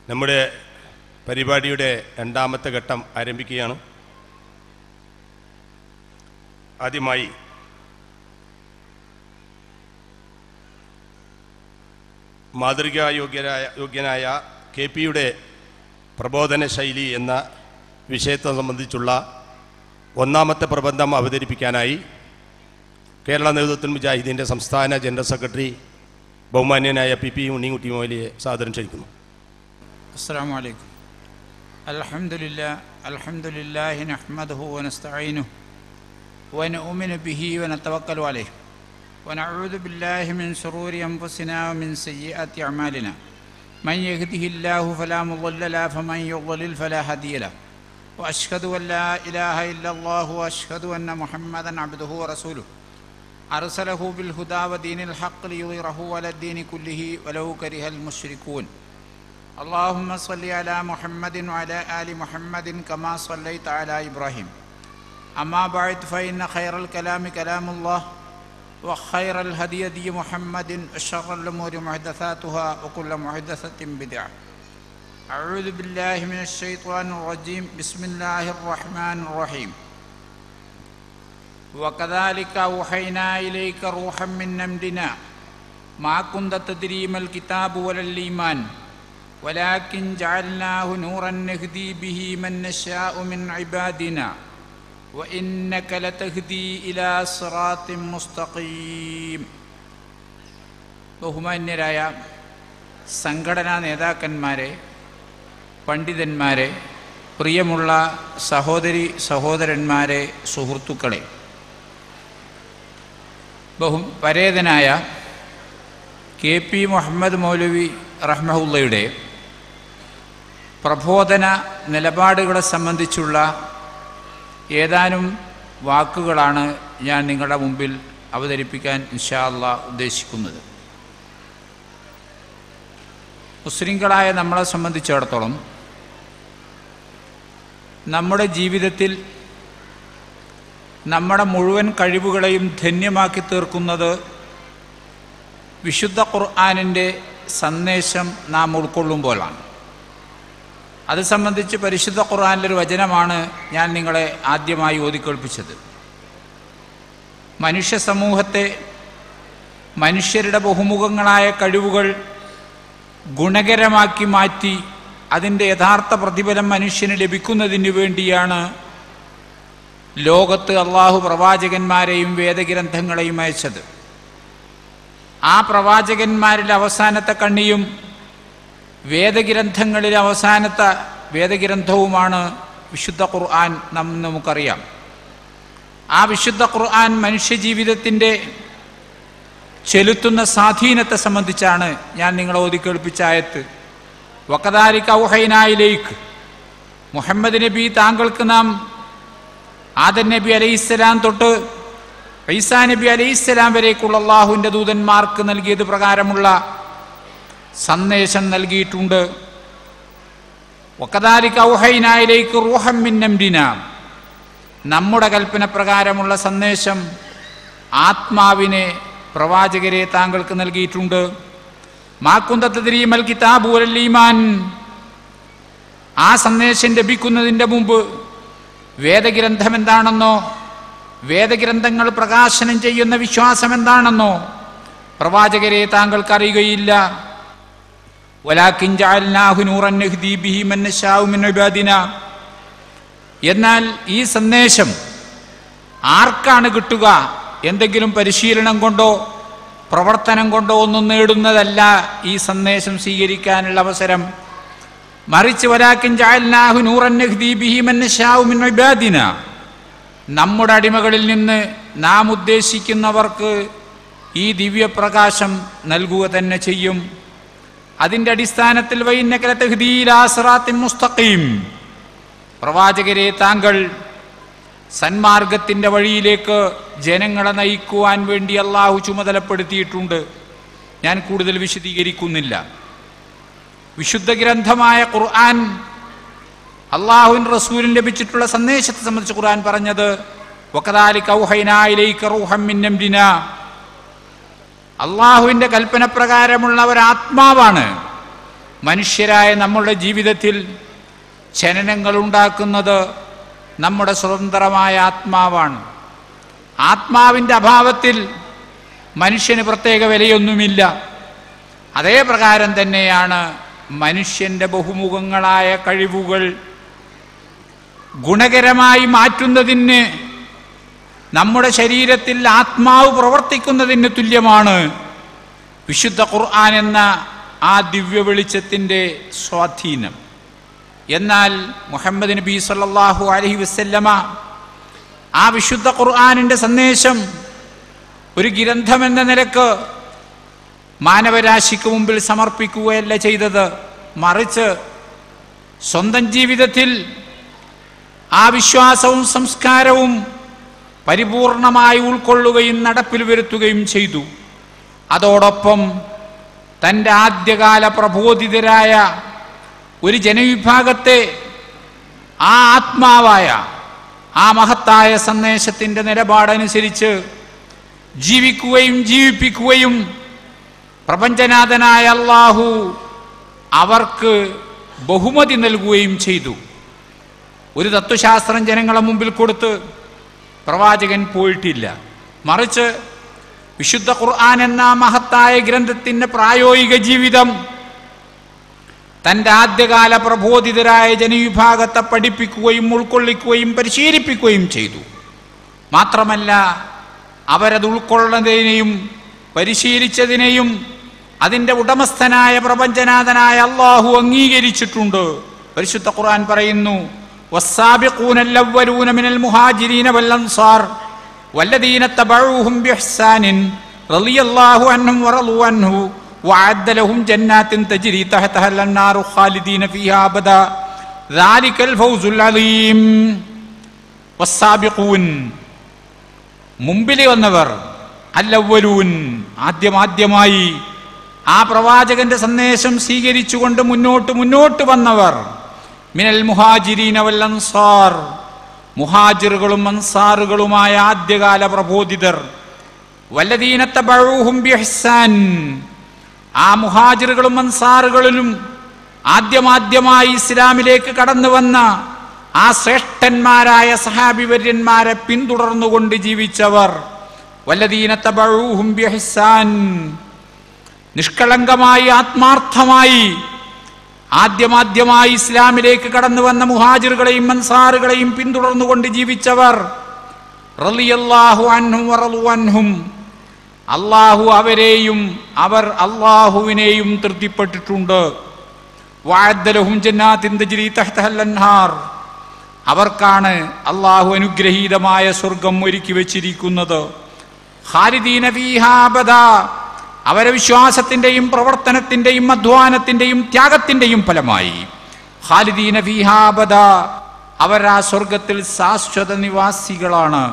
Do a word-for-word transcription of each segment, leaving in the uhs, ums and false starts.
നമ്മുടെ പരിപാടിയുടെ രണ്ടാമത്തെ ഘട്ടം ആരംഭിക്കുകയാണ്. ആദ്യമായി മാതൃകായോഗ്യരായ യോഗ്യനായ കെ പിയുടെ പ്രബോധന ശൈലി എന്ന വിഷയത്തെ സംബന്ധിച്ചുള്ള ഒന്നാമത്തെ പ്രബന്ധം അവതരിപ്പിക്കാനായി കേരള നേതൃത്വ മുജാഹിദീൻ്റെ സംസ്ഥാന ജനറൽ സെക്രട്ടറി ബഹുമാന്യനായ പി പി ഉണ്ണിക്കുട്ടി മൗലവിയെ സാദരം ക്ഷണിക്കുന്നു. അസ്സലാമു അലൈക്കും. അൽഹംദുലില്ലാഹ് അൽഹംദുലില്ലാഹി നഹ്മദുഹു വനസ്തഈനുഹു വനുഅ്മിനു ബിഹി വനതവക്കലു അലൈഹി വനഊദു ബില്ലാഹി മിൻ ശുറൂരി അൻഫുസിനാ വമിൻ സയ്യിആതി അഅമാലിനാ മൻ യഹ്ദിഹില്ലാഹു ഫലാ മുضل له ഫമൻ യുضلل ഫലാ ഹദിയ ലഹു വഅശ്ഹദു അൻ ലാ ഇലാഹ ഇല്ലല്ലാഹു വഅശ്ഹദു അന്ന മുഹമ്മദൻ അബ്ദുഹു വറസൂലുഹു അർസലഹു ബിൽ ഹുദാ വദീനിൽ ഹഖ് ലിയുളിറഹു അലദ്ദീനി കുല്ലിഹി വലൗ കരിഹൽ മുശ്രികൂൻ. اللهم صل على محمد وعلى آل محمد كما صليت على إبراهيم. أما بعد فإن خير الكلام كلام الله وخير الهدي هدي محمد وشر الأمور محدثاتها وكل محدثة بدعة. أعوذ بالله من الشيطان الرجيم. بسم الله الرحمن الرحيم. وكذلك أوحينا إليك روحا من أمرنا ما كنت تدري ما الكتاب ولا الإيمان ولكن جعلناه نورا نهدي به من نشاء من عبادنا وإنك لتهدي إلى صراط مستقيم. ബഹുമാന്യരായ സംഘടനാ നേതാക്കന്മാരെ, പണ്ഡിതന്മാരെ, പ്രിയമുള്ള സഹോദരി സഹോദരന്മാരെ, സുഹൃത്തുക്കളെ, ബഹു പരേതനായ കെ പി മുഹമ്മദ് മൗലവി റഹ്മഹുള്ളയുടെ പ്രബോധന നിലപാടുകളെ സംബന്ധിച്ചുള്ള ഏതാനും വാക്കുകളാണ് ഞാൻ നിങ്ങളുടെ മുമ്പിൽ അവതരിപ്പിക്കാൻ ഇൻഷാ അല്ലാഹ് ഉദ്ദേശിക്കുന്നത്. മുസ്ലിങ്ങളായ നമ്മളെ സംബന്ധിച്ചിടത്തോളം നമ്മുടെ ജീവിതത്തിൽ നമ്മുടെ മുഴുവൻ കഴിവുകളെയും ധന്യമാക്കി തീർക്കുന്നത് വിശുദ്ധ ഖുർആനിൻ്റെ സന്ദേശം നാം ഉൾക്കൊള്ളുമ്പോഴാണ്. അത് സംബന്ധിച്ച് പരിശുദ്ധ ഖുർആനിലൊരു വചനമാണ് ഞാൻ നിങ്ങളെ ആദ്യമായി ഓതിക്കേൾപ്പിച്ചത്. മനുഷ്യ സമൂഹത്തെ, മനുഷ്യരുടെ ബഹുമുഖങ്ങളായ കഴിവുകൾ ഗുണകരമാക്കി മാറ്റി അതിൻ്റെ യഥാർത്ഥ പ്രതിഫലം മനുഷ്യന് ലഭിക്കുന്നതിന് വേണ്ടിയാണ് ലോകത്ത് അള്ളാഹു പ്രവാചകന്മാരെയും വേദഗ്രന്ഥങ്ങളെയും അയച്ചത്. ആ പ്രവാചകന്മാരിൽ അവസാനത്തെ കണ്ണിയും വേദഗ്രന്ഥങ്ങളിൽ അവസാനത്തെ വേദഗ്രന്ഥവുമാണ് വിശുദ്ധ ഖുർആൻ. നാം നമുക്കറിയാം, ആ വിശുദ്ധ ഖുർആൻ മനുഷ്യജീവിതത്തിൻ്റെ ചെലുത്തുന്ന സ്വാധീനത്തെ സംബന്ധിച്ചാണ് ഞാൻ നിങ്ങളെ ഓതിക്കേൾപ്പിച്ച ആയത്ത്. വകദാലിക ഔഹൈനാ ഇലൈക്, മുഹമ്മദ് നബി താങ്കൾക്ക് നാം ആദം നബി അലൈഹിസ്സലാം തൊട്ട് ഈസാ നബി അലൈഹിസ്സലാം വരേക്കുള്ള അള്ളാഹുവിൻ്റെ ദൂതന്മാർക്ക് നൽകിയത് പ്രകാരമുള്ള സന്ദേശം നൽകിയിട്ടുണ്ട്. വകദാലിക ഔഹൈനാ ഇലൈക റൂഹം മിൻ അംരിനാ, നമ്മുടെ കൽപ്പന പ്രകാരമുള്ള സന്ദേശം, ആത്മാവിനെ പ്രവാചകരെ താങ്കൾക്ക് നൽകിയിട്ടുണ്ട്. മാ കുന്ത തദ്രീ മൽ കിതാബു വൽ ഈമാൻ, ആ സന്ദേശം ലഭിക്കുന്നതിൻ്റെ മുമ്പ് വേദഗ്രന്ഥം എന്താണെന്നോ വേദഗ്രന്ഥങ്ങൾ പ്രകാശനം ചെയ്യുന്ന വിശ്വാസം എന്താണെന്നോ പ്രവാചകരെ താങ്കൾക്ക് അറിയുകയില്ല. വലാകിൻ ജഅൽനാഹു നൂറൻ നഹ്ദി ബിഹി മൻ നശാഉ മിൻ ഇബാദിനാ, എന്നാൽ ഈ സന്ദേശം ആർക്കാണ് കിട്ടുക? എന്തെങ്കിലും പരിശീലനം കൊണ്ടോ പ്രവർത്തനം കൊണ്ടോ ഒന്നും നേടുന്നതല്ല ഈ സന്ദേശം സ്വീകരിക്കാനുള്ള അവസരം. മറിച്ച് വലാകിൻ ജഅൽനാഹു നൂറൻ നഹ്ദി ബിഹി മൻ നശാഉ മിൻ ഇബാദിനാ, നമ്മുടെ അടിമകളിൽ നിന്ന് നാം ഉദ്ദേശിക്കുന്നവർക്ക് ഈ ദിവ്യപ്രകാശം നൽകുക തന്നെ ചെയ്യും. അതിൻ്റെ അടിസ്ഥാനത്തിൽ വഇന്നക ലതഹ്ദീ ഇലാ സിറാത്തിൻ മുസ്തഖീം, പ്രവാചകരെ താങ്കൾ സന്മാർഗത്തിൻ്റെ വഴിയിലേക്ക് ജനങ്ങളെ നയിക്കുവാൻ വേണ്ടി അള്ളാഹു ചുമതലപ്പെടുത്തിയിട്ടുണ്ട്. ഞാൻ കൂടുതൽ വിശദീകരിക്കുന്നില്ല. വിശുദ്ധ ഗ്രന്ഥമായ ഖുർആൻ, അള്ളാഹുവിൻ റസൂലിന് ലഭിച്ചിട്ടുള്ള സന്ദേശത്തെ സംബന്ധിച്ച് ഖുർആൻ പറഞ്ഞത് വകദാലിക ഔഹൈനാ ഇലൈക റൂഹം മിൻ അംരിനാ, അള്ളാഹുവിൻ്റെ കൽപ്പന പ്രകാരമുള്ള ഒരാത്മാവാണ് മനുഷ്യരായ നമ്മളുടെ ജീവിതത്തിൽ ചലനങ്ങൾ ഉണ്ടാക്കുന്നത് നമ്മുടെ സ്വതന്ത്രമായ ആത്മാവാണ്. ആത്മാവിൻ്റെ അഭാവത്തിൽ മനുഷ്യന് പ്രത്യേക വിലയൊന്നുമില്ല. അതേ പ്രകാരം തന്നെയാണ് മനുഷ്യൻ്റെ ബഹുമുഖങ്ങളായ കഴിവുകൾ ഗുണകരമായി മാറ്റുന്നതിന് നമ്മുടെ ശരീരത്തിൽ ആത്മാവ് പ്രവർത്തിക്കുന്നതിന് തുല്യമാണ് വിശുദ്ധ ഖുർആൻ എന്ന ആ ദിവ്യ വെളിച്ചത്തിൻ്റെ സ്വാധീനം. എന്നാൽ മുഹമ്മദ് നബി സല്ലല്ലാഹു അലൈഹി വസല്ലമ ആ വിശുദ്ധ ഖുർആനിൻ്റെ സന്ദേശം ഒരു ഗ്രന്ഥമെന്ന നിലക്ക് മാനവരാശിക്ക് മുമ്പിൽ സമർപ്പിക്കുകയല്ല ചെയ്തത്, മറിച്ച് സ്വന്തം ജീവിതത്തിൽ ആ വിശ്വാസവും സംസ്കാരവും പരിപൂർണമായി ഉൾക്കൊള്ളുകയും നടപ്പിൽ വരുത്തുകയും ചെയ്തു. അതോടൊപ്പം തൻ്റെ ആദ്യകാല പ്രബോധിതരായ ഒരു ജനവിഭാഗത്തെ ആ ആത്മാവായ ആ മഹത്തായ സന്ദേശത്തിൻ്റെ നിലപാടനുസരിച്ച് ജീവിക്കുകയും ജീവിപ്പിക്കുകയും പ്രപഞ്ചനാഥനായ അല്ലാഹു അവർക്ക് ബഹുമതി നൽകുകയും ചെയ്തു. ഒരു തത്വശാസ്ത്രം ജനങ്ങളെ മുമ്പിൽ കൊടുത്ത് പ്രവാചകൻ പോയിട്ടില്ല, മറിച്ച് വിശുദ്ധ ഖുർആൻ എന്ന മഹത്തായ ഗ്രന്ഥത്തിൻ്റെ പ്രായോഗിക ജീവിതം തൻ്റെ ആദ്യകാല പ്രബോധിതരായ ജനവിഭാഗത്തെ പഠിപ്പിക്കുകയും ഉൾക്കൊള്ളിക്കുകയും പരിശീലിപ്പിക്കുകയും ചെയ്തു. മാത്രമല്ല, അവരത് ഉൾക്കൊള്ളുന്നതിനെയും പരിശീലിച്ചതിനെയും അതിൻ്റെ ഉടമസ്ഥനായ പ്രപഞ്ചനാഥനായ അല്ലാഹു അംഗീകരിച്ചിട്ടുണ്ട്. പരിശുദ്ധ ഖുർആൻ പറയുന്നു, വസ്സാബിഖൂനൽ അവ്വലൂന മിനൽ മുഹാജിരീന വൽ അൻസാർ വല്ലദീന തബഊഹും ബിഇഹ്സാനിൻ റളിയല്ലാഹു അൻഹും വറളൂ അൻഹു വഅദ്ദ ലഹും ജന്നാത്തിൻ തജ്രി തഹ്തഹൽ അൻനാറു ഖാലിദീന ഫീഹാ അബദാ ദാലികൽ ഫൗസുൽ അലീം. വസ്സാബിഖൂൻ മുമ്പിൽ വന്നവർ, അല്ലവ്വലൂൻ ആദ്യമാദ്യമായി ആ പ്രവാചകന്റെ സന്ദേശം സ്വീകരിച്ചുകൊണ്ട് മുന്നോട്ട് മുന്നോട്ട് വന്നവർ, മിനൽ മുഹാജിരീന വൽ അൻസാർ മുഹാജിറുകളും അൻസാറുകളുമായ ആദ്യകാല പ്രബോധിതർ, വല്ലദീന തബഊഹും ബിഇഹ്സാൻ ആ മുഹാജിറുകളും അൻസാറുകളിലും ആദ്യമാദ്യമായി ഇസ്ലാമിലേക്ക് കടന്നു വന്ന ആ ശ്രേഷ്ഠന്മാരായ സഹാബിവര്യന്മാരെ പിന്തുടർന്നുകൊണ്ട് ജീവിച്ചവർ, വല്ലദീന തബഊഹും ബിഇഹ്സാൻ നിഷ്കളങ്കമായി ആത്മാർത്ഥമായി ആദ്യമാദ്യമായി ഇസ്ലാമിലേക്ക് കടന്നു വന്ന മുഹാജിറുകളെയും അൻസാറുകളെയും പിന്തുടർന്നുകൊണ്ട് ജീവിച്ചവർ, റളിയല്ലാഹു അൻഹും വറളൂ അൻഹും അല്ലാഹു അവരെയും അവർ അല്ലാഹുവിനെയും തൃപ്തിപ്പെട്ടിട്ടുണ്ട്. വഅദ്ദ ലഹും ജന്നാത്തിൻ തജ്രി തഹ്തഹൽ അൻഹാർ അവർക്കാണ് അല്ലാഹു അനുഗ്രഹീതമായ സ്വർഗം ഒരുക്കി വെച്ചിരിക്കുന്നത്. ഖാലിദീന ഫീഹാ അബദാ അവരെ വിശ്വാസത്തിൻ്റെയും പ്രവർത്തനത്തിൻ്റെയും അധ്വാനത്തിൻ്റെയും ത്യാഗത്തിൻ്റെയും ഫലമായി ഖാലിദീന ഫീഹാ അബദാ അവർ ആ സ്വർഗത്തിൽ ശാശ്വത നിവാസികളാണ്.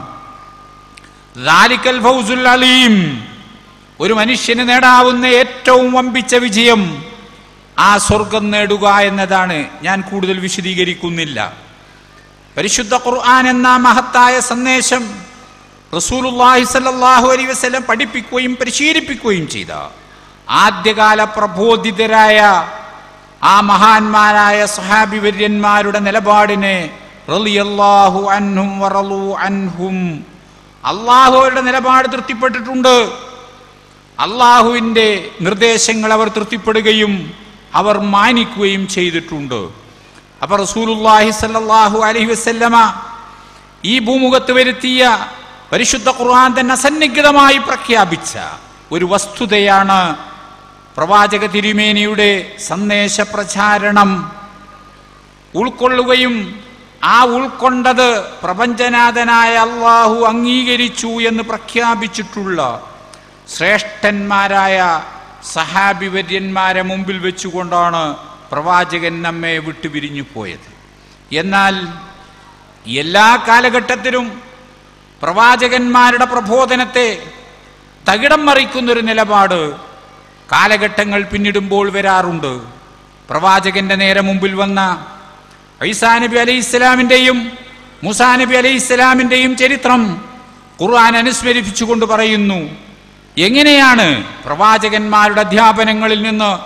ദാലികൽ ഫൗസുൽ അലീം ഒരു മനുഷ്യന് നേടാവുന്ന ഏറ്റവും വമ്പിച്ച വിജയം ആ സ്വർഗം നേടുക എന്നതാണ്. ഞാൻ കൂടുതൽ വിശദീകരിക്കുന്നില്ല. പരിശുദ്ധ ഖുർആൻ എന്ന മഹത്തായ സന്ദേശം റസൂലുള്ളാഹി സ്വല്ലല്ലാഹു അലൈഹി വസല്ലം പഠിപ്പിക്കുകയും പരിശീലിപ്പിക്കുകയും ചെയ്ത ആദ്യകാല പ്രബോധിതരായ ആ മഹാന്മാരായ സ്വഹാബി വര്യന്മാരുടെ നിലപാടിനെ റളിയല്ലാഹു അൻഹും വറളൂ അൻഹും അല്ലാഹുവിന്റെ നിലപാട് തൃപ്തിപ്പെട്ടിട്ടുണ്ട്. അല്ലാഹുവിൻ്റെ നിർദ്ദേശങ്ങൾ അവർ തൃപ്തിപ്പെടുകയും അവർ മാനിക്കുകയും ചെയ്തിട്ടുണ്ട്. അപ്പോൾ റസൂലുള്ളാഹി സ്വല്ലല്ലാഹു അലൈഹി വസല്ലമ ഈ ഭൂമുഖത്ത് വരുത്തിയ പരിശുദ്ധ ഖുർആൻ തന്നെ അസന്നിഗ്ധമായി പ്രഖ്യാപിച്ച ഒരു വസ്തുതയാണ് പ്രവാചക തിരുമേനിയുടെ സന്ദേശ പ്രചാരണം. ഉൾക്കൊള്ളുകയും ആ ഉൾക്കൊണ്ടത് പ്രപഞ്ചനാഥനായ അല്ലാഹു അംഗീകരിച്ചു എന്ന് പ്രഖ്യാപിച്ചിട്ടുള്ള ശ്രേഷ്ഠന്മാരായ സഹാബിവര്യന്മാരെ മുമ്പിൽ വെച്ചുകൊണ്ടാണ് പ്രവാചകൻ നമ്മെ വിട്ടുപിരിഞ്ഞു പോയത്. എന്നാൽ എല്ലാ കാലഘട്ടത്തിലും പ്രവാചകന്മാരുടെ പ്രബോധനത്തെ തകിടം മറിക്കുന്നൊരു നിലപാട് കാലഘട്ടങ്ങൾ പിന്നിടുമ്പോൾ വരാറുണ്ട്. പ്രവാചകന്റെ നേരെ മുമ്പിൽ വന്ന ഈസാ നബി അലൈഹി ഇസ്ലാമിൻ്റെയും മൂസാ നബി അലൈഹി ഇസ്ലാമിൻ്റെയും ചരിത്രം ഖുർആൻ അനുസ്മരിപ്പിച്ചുകൊണ്ട് പറയുന്നു, എങ്ങനെയാണ് പ്രവാചകന്മാരുടെ അധ്യാപനങ്ങളിൽ നിന്ന്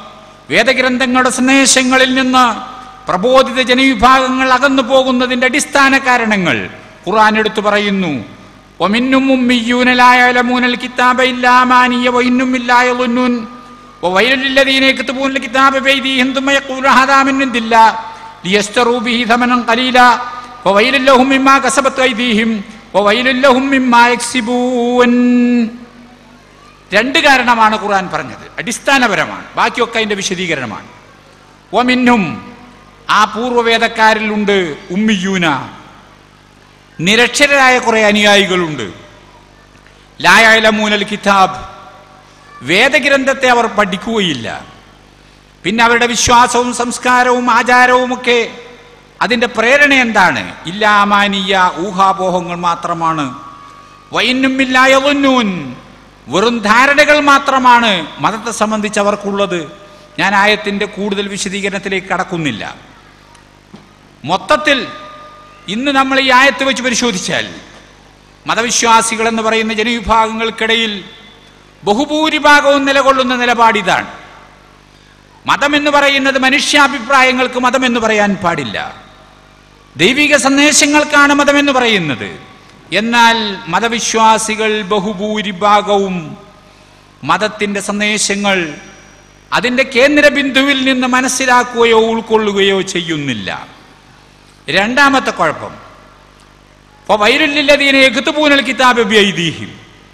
വേദഗ്രന്ഥങ്ങളുടെ സന്ദേശങ്ങളിൽ നിന്ന് പ്രബോധിത ജനവിഭാഗങ്ങൾ അകന്നു പോകുന്നതിന്റെ അടിസ്ഥാന കാരണങ്ങൾ ഖുർആൻ എടുത്തു പറയുന്നു. വമിന്നും ഉമ്മിയ്യൂന ലാ യഅലമൂനൽ കിതാബ ഇല്ലാ അമാനിയ വഇന്നും ലാ യളുന്നൂൻ വവൈലുൽ ലദീന യക്തുബൂനൽ കിതാബ ബിഅയ്ദീഹിം തുമ്മ യഖൂലൂന ഹാദാ മിൻ ഇൻദില്ലാ ലിയസ്തറൂ ബിഹി ഥമനൻ ഖലീലാ വവൈലുൽ ലഹും മിമ്മാ കസബത് അയ്ദീഹിം വവൈലുൽ ലഹും മിമ്മാ യക്സിബൂൻ. രണ്ട് കാരണമാണ് ഖുർആൻ പറഞ്ഞത്, അടിസ്ഥാനപരമാണ്. ബാക്കിയൊക്കെ അതിന്റെ വിശദീകരണമാണ്. വമിന്നും ആ പൂർവ്വവേദക്കാരിലുണ്ട് ഉമ്മിയൂന, നിരക്ഷരരായ കുറെ അനുയായികളുണ്ട്. ലാ യഅലമൂനൽ കിതാബ്, വേദഗ്രന്ഥത്തെ അവർ പഠിക്കുകയില്ല. പിന്നെ അവരുടെ വിശ്വാസവും സംസ്കാരവും ആചാരവും ഒക്കെ അതിന്റെ പ്രേരണ എന്താണ്? ഇല്ലാ അമാനിയ, ഊഹാപോഹങ്ങൾ മാത്രമാണ്. വഇന്നും ലാ യളുന്നൂൻ, വെറും ധാരണകൾ മാത്രമാണ് മതത്തെ സംബന്ധിച്ച് അവർക്കുള്ളത്. ഞാൻ ആയത്തിന്റെ കൂടുതൽ വിശദീകരണത്തിലേക്ക് കടക്കുന്നില്ല. മൊത്തത്തിൽ ഇന്ന് നമ്മൾ ഈ ആയത്ത് വെച്ച് പരിശോധിച്ചാൽ മതവിശ്വാസികൾ എന്ന് പറയുന്ന ജനവിഭാഗങ്ങൾക്കിടയിൽ ബഹുഭൂരിഭാഗവും നിലകൊള്ളുന്ന നിലപാടിതാണ്. മതമെന്ന് പറയുന്നത് മനുഷ്യാഭിപ്രായങ്ങൾക്ക് മതമെന്ന് പറയാൻ പാടില്ല, ദൈവിക സന്ദേശങ്ങൾക്കാണ് മതമെന്ന് പറയുന്നത്. എന്നാൽ മതവിശ്വാസികൾ ബഹുഭൂരിഭാഗവും മതത്തിന്റെ സന്ദേശങ്ങൾ അതിന്റെ കേന്ദ്ര ബിന്ദുവിൽ നിന്ന് മനസ്സിലാക്കുകയോ ഉൾക്കൊള്ളുകയോ ചെയ്യുന്നില്ല. രണ്ടാമത്തെ കുഴപ്പം, വൈലുൽ ലില്ലദീന യക്തുബൂനൽ കിതാബ ബിഅയ്ദീഹിം,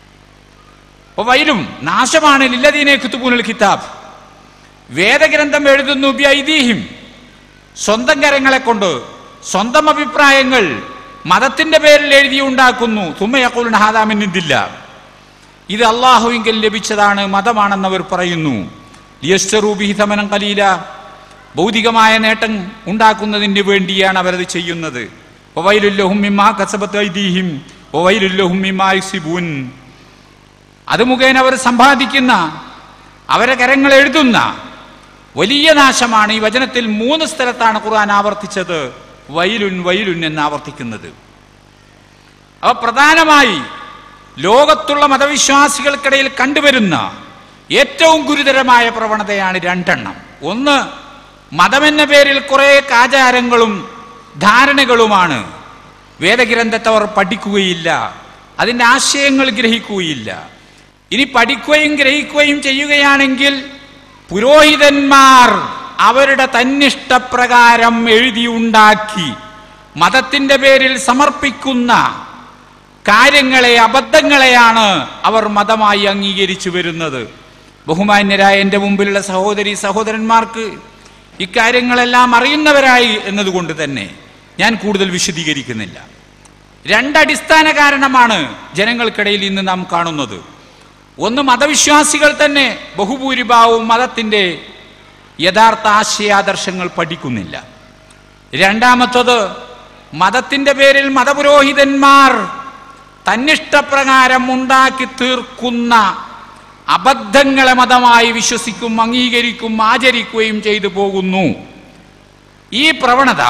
വൈലും നാശമാണ് ലില്ലദീന യക്തുബൂനൽ കിതാബ്, വേദഗ്രന്ഥം എഴുതുന്നു ബിഅയ്ദീഹിം, സ്വന്തം കരങ്ങളെ കൊണ്ട് സ്വന്തം അഭിപ്രായങ്ങൾ മതത്തിന്റെ പേരിൽ എഴുതി ഉണ്ടാക്കുന്നു. തുമ്മ യഖൂലുന ഹാദാ മിൻ ഇൻദില്ലാ, ഇത് അല്ലാഹുവിങ്കൽ ലഭിച്ചതാണ്, മതമാണെന്നവർ പറയുന്നു. ലിയസ്തറൂ ബിഹി ഥമനൻ ഖലീലാ, ഭൗതികമായ നേട്ടം ഉണ്ടാക്കുന്നതിന് വേണ്ടിയാണ് അവരത് ചെയ്യുന്നത്. വവൈലുൽ ലഹും മിമ്മാ കസബത് അയ്ദീഹിം വവൈലുൽ ലഹും മിമ്മാ യക്സിബൂൻ, അത് മുഖേന അവർ സമ്പാദിക്കുന്ന, അവരെ കരങ്ങൾ എഴുതുന്ന വലിയ നാശമാണ്. ഈ വചനത്തിൽ മൂന്ന് സ്ഥലത്താണ് ഖുർആൻ ആവർത്തിച്ചത് വൈലുൻ വൈലുൻ എന്ന് ആവർത്തിക്കുന്നത്. അവ പ്രധാനമായി ലോകത്തുള്ള മതവിശ്വാസികൾക്കിടയിൽ കണ്ടുവരുന്ന ഏറ്റവും ഗുരുതരമായ പ്രവണതയാണ് രണ്ടെണ്ണം. ഒന്ന്, മതമെന്ന പേരിൽ കുറെ ആചാരങ്ങളും ധാരണകളുമാണ്. വേദഗ്രന്ഥത്തെ അവർ പഠിക്കുകയില്ല, അതിൻ്റെ ആശയങ്ങൾ ഗ്രഹിക്കുകയില്ല. ഇനി പഠിക്കുകയും ഗ്രഹിക്കുകയും ചെയ്യുകയാണെങ്കിൽ പുരോഹിതന്മാർ അവരുടെ തന്നിഷ്ടപ്രകാരം എഴുതിയുണ്ടാക്കി മതത്തിന്റെ പേരിൽ സമർപ്പിക്കുന്ന കാര്യങ്ങളെ, അബദ്ധങ്ങളെയാണ് അവർ മതമായി അംഗീകരിച്ചു വരുന്നത്. ബഹുമാന്യരായ എൻ്റെ മുമ്പിലുള്ള സഹോദരി സഹോദരന്മാർക്ക് ഇക്കാര്യങ്ങളെല്ലാം അറിയുന്നവരായി എന്നതുകൊണ്ട് തന്നെ ഞാൻ കൂടുതൽ വിശദീകരിക്കുന്നില്ല. രണ്ടടിസ്ഥാന കാരണമാണ് ജനങ്ങൾക്കിടയിൽ ഇന്ന് നാം കാണുന്നത്. ഒന്ന്, മതവിശ്വാസികൾ തന്നെ ബഹുഭൂരിഭാവവും മതത്തിന്റെ യഥാർത്ഥ ആശയാദർശങ്ങൾ പഠിക്കുന്നില്ല. രണ്ടാമത്തത്, മതത്തിന്റെ പേരിൽ മതപുരോഹിതന്മാർ തന്നിഷ്ടപ്രകാരം ഉണ്ടാക്കി തീർക്കുന്ന അബദ്ധങ്ങളെ മതമായി വിശ്വസിക്കും, അംഗീകരിക്കും, ആചരിക്കുകയും ചെയ്തു പോകുന്നു. ഈ പ്രവണത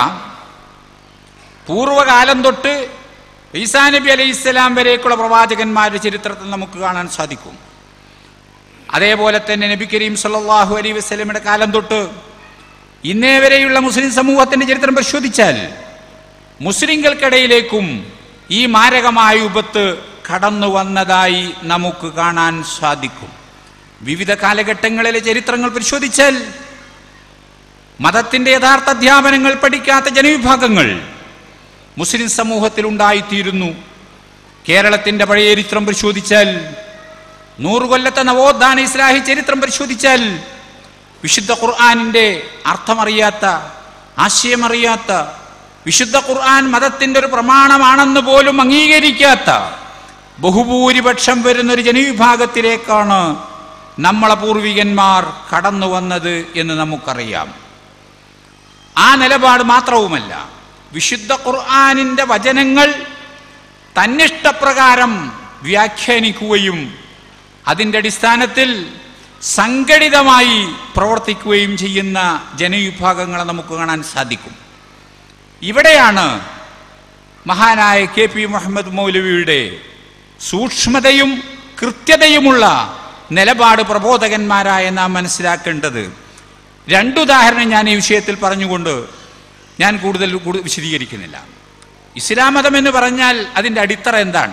പൂർവകാലം തൊട്ട് ഈസാ നബി അലൈഹി ഇസ്ലാം വരേക്കുള്ള പ്രവാചകന്മാരുടെ ചരിത്രത്തിൽ നമുക്ക് കാണാൻ സാധിക്കും. അതേപോലെ തന്നെ നബി കരീം സല്ലല്ലാഹു അലൈഹി വസല്ലമയുടെ കാലം തൊട്ട് ഇന്നേ വരെയുള്ള മുസ്ലിം സമൂഹത്തിന്റെ ചരിത്രം പരിശോധിച്ചാൽ മുസ്ലിങ്ങൾക്കിടയിലേക്കും ഈ മാരകമായ വിപത്ത് കടന്നു വന്നതായി നമുക്ക് കാണാൻ സാധിക്കും. വിവിധ കാലഘട്ടങ്ങളിലെ ചരിത്രങ്ങൾ പരിശോധിച്ചാൽ മതത്തിന്റെ യഥാർത്ഥ അധ്യാപനങ്ങൾ പഠിക്കാത്ത ജനവിഭാഗങ്ങൾ മുസ്ലിം സമൂഹത്തിൽ ഉണ്ടായിത്തീരുന്നു. കേരളത്തിന്റെ പഴയ ചരിത്രം പരിശോധിച്ചാൽ, നൂറുകൊല്ലത്തെ നവോത്ഥാന ഇസ്ലാഹി ചരിത്രം പരിശോധിച്ചാൽ വിശുദ്ധ ഖുർആനിന്റെ അർത്ഥമറിയാത്ത, ആശയമറിയാത്ത, വിശുദ്ധ ഖുർആൻ മതത്തിന്റെ ഒരു പ്രമാണമാണെന്ന് പോലും അംഗീകരിക്കാത്ത ബഹുഭൂരിപക്ഷം വരുന്നൊരു ജനവിഭാഗത്തിലേക്കാണ് നമ്മളെ പൂർവികന്മാർ കടന്നു വന്നത് എന്ന് നമുക്കറിയാം. ആ നിലപാട് മാത്രവുമല്ല, വിശുദ്ധ ഖുർആനിന്റെ വചനങ്ങൾ തന്നിഷ്ടപ്രകാരം വ്യാഖ്യാനിക്കുകയും അതിൻ്റെ അടിസ്ഥാനത്തിൽ സംഘടിതമായി പ്രവർത്തിക്കുകയും ചെയ്യുന്ന ജനവിഭാഗങ്ങളെ നമുക്ക് കാണാൻ സാധിക്കും. ഇവിടെയാണ് മഹാനായ കെ പി മുഹമ്മദ് മൗലവിയുടെ സൂക്ഷ്മതയും കൃത്യതയുമുള്ള നിലപാട് പ്രബോധകന്മാരായ നാം മനസ്സിലാക്കേണ്ടത്. രണ്ടുദാഹരണം ഞാൻ ഈ വിഷയത്തിൽ പറഞ്ഞുകൊണ്ട് ഞാൻ കൂടുതൽ കൂടുതൽ വിശദീകരിക്കുന്നില്ല. ഇസ്ലാം മതം എന്ന് പറഞ്ഞാൽ അതിൻ്റെ അടിത്തറ എന്താണ്?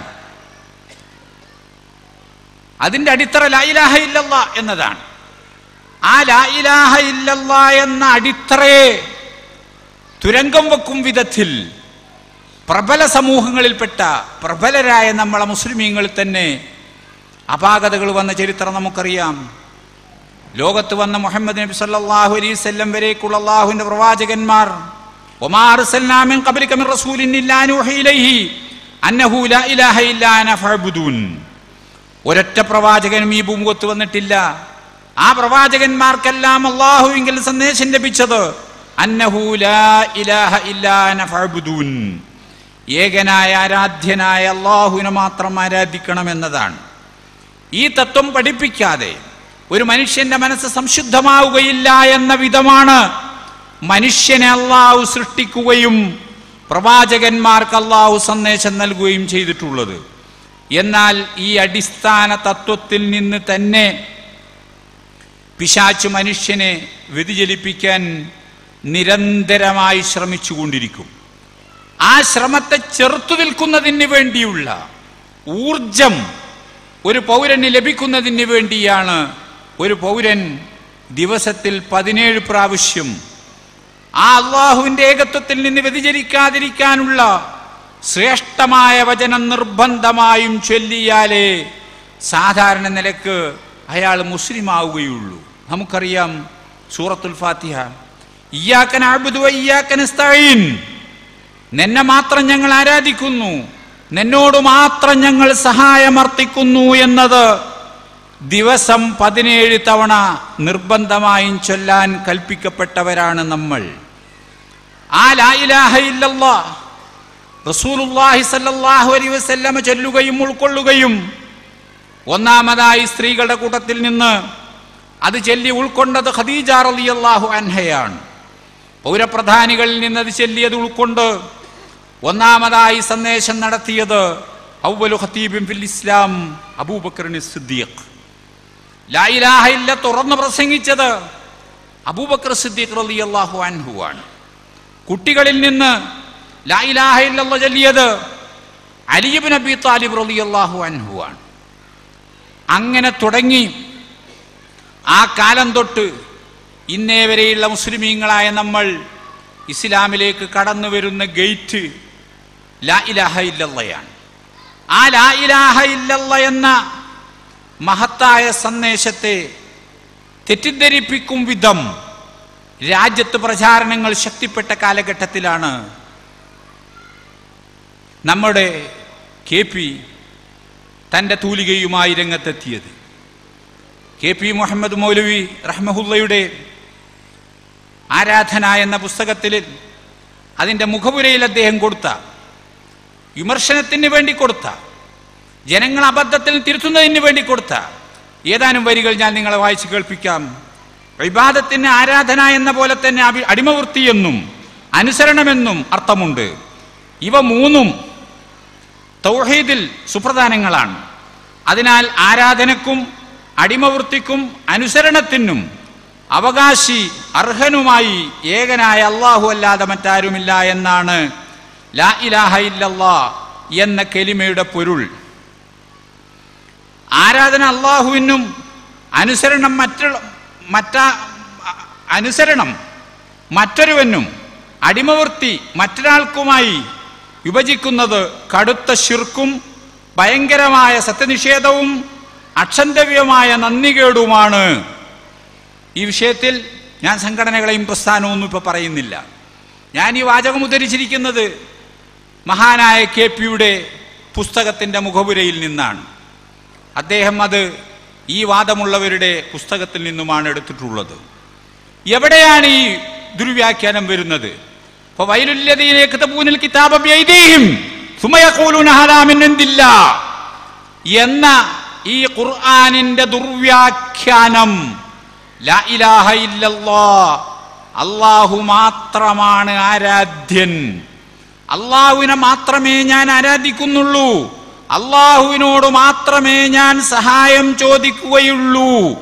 അതിൻ്റെ അടിത്തറ ലാ ഇലാഹ ഇല്ലല്ലാഹ് എന്നതാണ്. ആ ലാ ഇലാഹ ഇല്ലല്ലാഹ് എന്ന അടിത്തറയെ തുരങ്കം വെക്കും വിധത്തിൽ പ്രബല സമൂഹങ്ങളിൽപ്പെട്ട പ്രബലരായ നമ്മളെ മുസ്ലിമീങ്ങളിൽ തന്നെ അപാകതകൾ വന്ന ചരിത്രം നമുക്കറിയാം. ലോകത്ത് വന്ന മുഹമ്മദ് നബി സല്ലല്ലാഹു അലൈഹി വസല്ലം വരേക്കുള്ള അല്ലാഹുവിന്റെ പ്രവാചകന്മാർ വമാ അർസൽനാ മിൻ ഖബ്ലിക മിൻ റസൂലിൻ ഇല്ലാ നൂഹി ഇലൈഹി അന്നഹു ലാ ഇലാഹ ഇല്ലാ അന ഫഅബ്ദൂൻ. ഒരൊറ്റ പ്രവാചകനും ഈ ഭൂമുഖത്ത് വന്നിട്ടില്ല. ആ പ്രവാചകന്മാർക്കെല്ലാം അല്ലാഹുവിങ്കിൽ സന്ദേശം ലഭിച്ചത് അന്നഹു ലാ ഇലാഹ ഇല്ലാ അന ഫഅബ്ദൂൻ, ഏകനായ ആരാധ്യനായ അല്ലാഹുവിനെ മാത്രം ആരാധിക്കണം എന്നതാണ്. ഈ തത്വം പഠിപ്പിക്കാതെ ഒരു മനുഷ്യന്റെ മനസ്സ് സംശുദ്ധമാവുകയില്ല എന്ന വിധമാണ് മനുഷ്യനെ അല്ലാഹു സൃഷ്ടിക്കുകയും പ്രവാചകന്മാർക്ക് അല്ലാഹു സന്ദേശം നൽകുകയും ചെയ്തിട്ടുള്ളത്. എന്നാൽ ഈ അടിസ്ഥാന തത്വത്തിൽ നിന്ന് തന്നെ പിശാച് മനുഷ്യനെ വ്യതിചലിപ്പിക്കാൻ നിരന്തരമായി ശ്രമിച്ചുകൊണ്ടിരിക്കും. ആ ശ്രമത്തെ ചെറുത്തു നിൽക്കുന്നതിന് വേണ്ടിയുള്ള ഊർജം ഒരു പൗരന് ലഭിക്കുന്നതിന് വേണ്ടിയാണ് ഒരു പൗരൻ ദിവസത്തിൽ പതിനേഴ് പ്രാവശ്യം ആ അല്ലാഹുവിന്റെ ഏകത്വത്തിൽ നിന്ന് വ്യതിചലിക്കാതിരിക്കാനുള്ള ശ്രേഷ്ഠമായ വചനം നിർബന്ധമായും ചൊല്ലിയാലേ സാധാരണ നിലക്ക് അയാൾ മുസ്ലിം ആവുകയുള്ളൂ. നമുക്കറിയാം സൂറത്തുൽ ഫാത്തിഹ, ഇയ്യാക നഅ്ബുദു വ ഇയ്യാക നസ്തഈൻ, നിന്നെ മാത്രം ഞങ്ങൾ ആരാധിക്കുന്നു, നിന്നോട് മാത്രം ഞങ്ങൾ സഹായമർത്ഥിക്കുന്നു എന്നത് ദിവസം പതിനേഴ് തവണ നിർബന്ധമായും ചൊല്ലാൻ കൽപ്പിക്കപ്പെട്ടവരാണ് നമ്മൾ. ആ ലാ ഇലാഹ ഇല്ലല്ലാഹ് റസൂലുള്ളാഹി സ്വല്ലല്ലാഹു അലൈഹി വസല്ലം ചൊല്ലുകയും ഉൾക്കൊള്ളുകയും ഒന്നാമതായി സ്ത്രീകളുടെ കൂട്ടത്തിൽ നിന്ന് അത് ചൊല്ലി ഉൾക്കൊണ്ടത് ഖദീജ റളിയല്ലാഹു അൻഹയാണ്. പൗരപ്രധാനികളിൽ നിന്ന് അത് ചൊല്ലിയത് ഉൾക്കൊണ്ട് ഒന്നാമതായി സന്ദേശം നടത്തിയത് അവ്വലു ഖതീബിൻ ഫിൽ ഇസ്ലാം അബൂബക്കർ സിദ്ദീഖ്. ലാ ഇലാഹ ഇല്ല തുറന്ന് പ്രസംഗിച്ചത് അബൂബക്കർ സിദ്ദീഖ് റളിയല്ലാഹു അൻഹു ആണ്. കുട്ടികളിൽ നിന്ന് ലാ ഇലാഹ ഇല്ലല്ലാഹ് ചൊല്ലിയത് അലി ഇബ്നു അബീ ത്വാലിബ് റളിയല്ലാഹു അൻഹു ആണ്. അങ്ങനെ തുടങ്ങി ആ കാലം തൊട്ട് ഇന്നേ വരെയുള്ള മുസ്ലിമീങ്ങളായ നമ്മൾ ഇസ്ലാമിലേക്ക് കടന്നു വരുന്ന ഗേറ്റ് ലാ ഇലാഹ ഇല്ലല്ലാഹയാണ്. ആ ലാ ഇലാഹ ഇല്ലല്ലാഹ് എന്ന മഹത്തായ സന്ദേശത്തെ തെറ്റിദ്ധരിപ്പിക്കും വിധം രാജ്യത്ത് പ്രചാരണങ്ങൾ ശക്തിപ്പെട്ട കാലഘട്ടത്തിലാണ് നമ്മുടെ കെ പി തൻ്റെ തൂലികയുമായി രംഗത്തെത്തിയത്. കെ പി മുഹമ്മദ് മൗലവി റഹ്മഹുല്ലയുടെ ആരാധന എന്ന പുസ്തകത്തിൽ അതിൻ്റെ മുഖപുരയിൽ അദ്ദേഹം കൊടുത്ത വിമർശനത്തിന് വേണ്ടി കൊടുത്ത, ജനങ്ങൾ അബദ്ധത്തിൽ തിരുത്തുന്നതിന് വേണ്ടി കൊടുത്ത ഏതാനും വരികൾ ഞാൻ നിങ്ങളെ വായിച്ച് കേൾപ്പിക്കാം. ഇബാദത്തിന് ആരാധന എന്ന പോലെ തന്നെ അടിമവൃത്തി എന്നും അനുസരണമെന്നും അർത്ഥമുണ്ട്. ഇവ മൂന്നും തൗഹീദിൽ സുപ്രധാനങ്ങളാണ്. അതിനാൽ ആരാധനക്കും അടിമവൃത്തിക്കും അനുസരണത്തിനും അവകാശി അർഹനുമായി ഏകനായ അല്ലാഹു അല്ലാതെ മറ്റാരുമില്ല എന്നാണ് ലാ ഇലാഹ ഇല്ലല്ലാഹ് എന്ന കലിമയുടെ പൊരുൾ. ആരാധന അല്ലാഹുവിനും അനുസരണം മറ്റുള്ള മറ്റ അനുസരണം മറ്റൊരുവനും അടിമവൃത്തി മറ്റൊരാൾക്കുമായി വിഭജിക്കുന്നത് കടുത്ത ശിർക്കും ഭയങ്കരമായ സത്യനിഷേധവും അക്ഷന്തവ്യമായ നന്ദികേടുമാണ്. ഈ വിഷയത്തിൽ ഞാൻ സംഘടനകളെയും പ്രസ്ഥാനമൊന്നും ഇപ്പോൾ പറയുന്നില്ല. ഞാൻ ഈ വാചകം ഉദ്ധരിച്ചിരിക്കുന്നത് മഹാനായ കെ പിയുടെ പുസ്തകത്തിൻ്റെ മുഖപുരയിൽ നിന്നാണ്. അദ്ദേഹം അത് ഈ വാദമുള്ളവരുടെ പുസ്തകത്തിൽ നിന്നുമാണ് എടുത്തിട്ടുള്ളത്. എവിടെയാണ് ഈ ദുർവ്യാഖ്യാനം വരുന്നത്? എന്ന ഈ ഖുർആനിന്റെ ദുർവ്യാഖ്യാനം ലാ ഇലാഹ ഇല്ലല്ലാഹ്, അല്ലാഹു മാത്രമാണ് ആരാധ്യൻ, അല്ലാഹുവിനെ മാത്രമേ ഞാൻ ആരാധിക്കുന്നുള്ളൂ, അല്ലാഹുവിനോട് മാത്രമേ ഞാൻ സഹായം ചോദിക്കുകയുള്ളൂ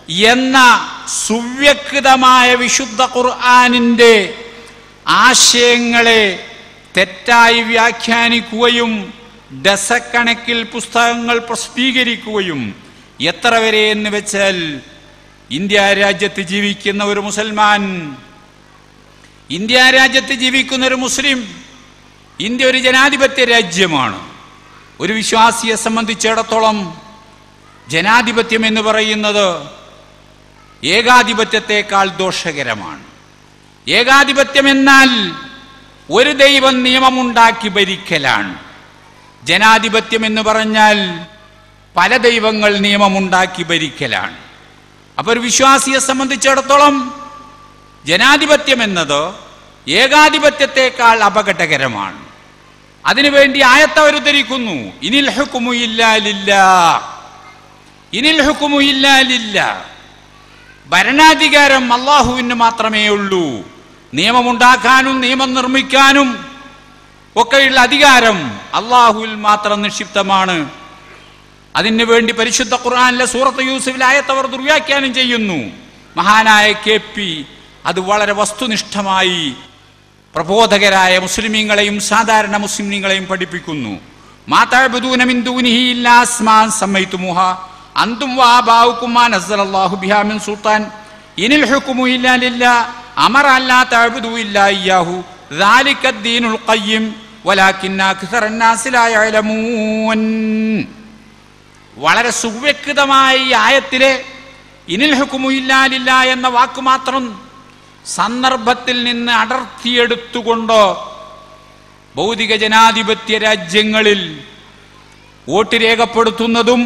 എന്ന സുവ്യക്തമായ വിശുദ്ധ ഖുർആനിൻ്റെ ആശയങ്ങളെ തെറ്റായി വ്യാഖ്യാനിക്കുകയും ഡസക്കണക്കിൽ പുസ്തകങ്ങൾ പ്രസിദ്ധീകരിക്കുകയും എത്ര വരെ എന്ന് വെച്ചാൽ ഇന്ത്യ രാജ്യത്ത് ജീവിക്കുന്ന ഒരു മുസൽമാൻ, ഇന്ത്യ രാജ്യത്ത് ജീവിക്കുന്ന ഒരു മുസ്ലിം, ഇന്ത്യ ഒരു ജനാധിപത്യ രാജ്യമാണ്. ഒരു വിശ്വാസിയെ സംബന്ധിച്ചിടത്തോളം ജനാധിപത്യം എന്ന് പറയുന്നത് ഏകാധിപത്യത്തെക്കാൾ ദോഷകരമാണ്. ഏകാധിപത്യം എന്നാൽ ഒരു ദൈവം നിയമമുണ്ടാക്കി ഭരിക്കലാണ്. ജനാധിപത്യം എന്ന് പറഞ്ഞാൽ പല ദൈവങ്ങൾ നിയമമുണ്ടാക്കി ഭരിക്കലാണ്. അപ്പോൾ ഒരു വിശ്വാസിയെ സംബന്ധിച്ചിടത്തോളം ജനാധിപത്യം എന്നത് ഏകാധിപത്യത്തെക്കാൾ അപകടകരമാണ്. അതിനുവേണ്ടി ആയത്ത് അവതരിക്കുന്നു, ഇനിൽ ഹുക്മു ഇല്ലാ ലില്ലാഹ്, ഇനിൽ ഹുക്മു ഇല്ലാ ലില്ലാഹ്. ഭരണാധികാരം അല്ലാഹുവിന് മാത്രമേ ഉള്ളൂ. നിയമമുണ്ടാക്കാനും നിയമം നിർമ്മിക്കാനും ഒക്കെയുള്ള അധികാരം അല്ലാഹുവിൽ മാത്രം നിക്ഷിപ്തമാണ്. അതിനു വേണ്ടി പരിശുദ്ധ ഖുർആനിലെ സൂറത്ത് യൂസുഫിൽ ആയത്ത് അവർ ദുർവ്യാഖ്യാനം ചെയ്യുന്നു. മഹാനായ കെ പി അത് വളരെ വസ്തുനിഷ്ഠമായി പ്രബോധകരായ മുസ്ലിമീങ്ങളെയും സാധാരണ മുസ്ലിമീങ്ങളെയും പഠിപ്പിക്കുന്നു. മാ തഅബുദൂന മിൻ ദൂനിഹി ഇല്ലാ അസ്മാഅൻ സമ്മൈതുമുഹാ അൻതും വആബാഉകും മാ നസ്സലല്ലാഹു ബിഹാ മിൻ സുൽത്താൻ ഇനിൽ ഹുക്മു ഇല്ലാ ലില്ലാഹ് അമറ അല്ലാ തഅബുദൂ ഇല്ലാ ഇയ്യാഹു ദാലിക അദ്ദീനുൽ ഖയ്യിം വലാകിന്ന അക്സറൻ നാസി ലാ യഅലമൂൻ. വളരെ സുവ്യക്തമായ ഈ ആയത്തിലെ ഇനിൽ ഹുക്മു ഇല്ലാ ലില്ലാഹ് എന്ന വാക്ക് മാത്രം സന്ദർഭത്തിൽ നിന്ന് അടർത്തിയെടുത്തുകൊണ്ട് ഭൗതിക ജനാധിപത്യ രാജ്യങ്ങളിൽ വോട്ട് രേഖപ്പെടുത്തുന്നതും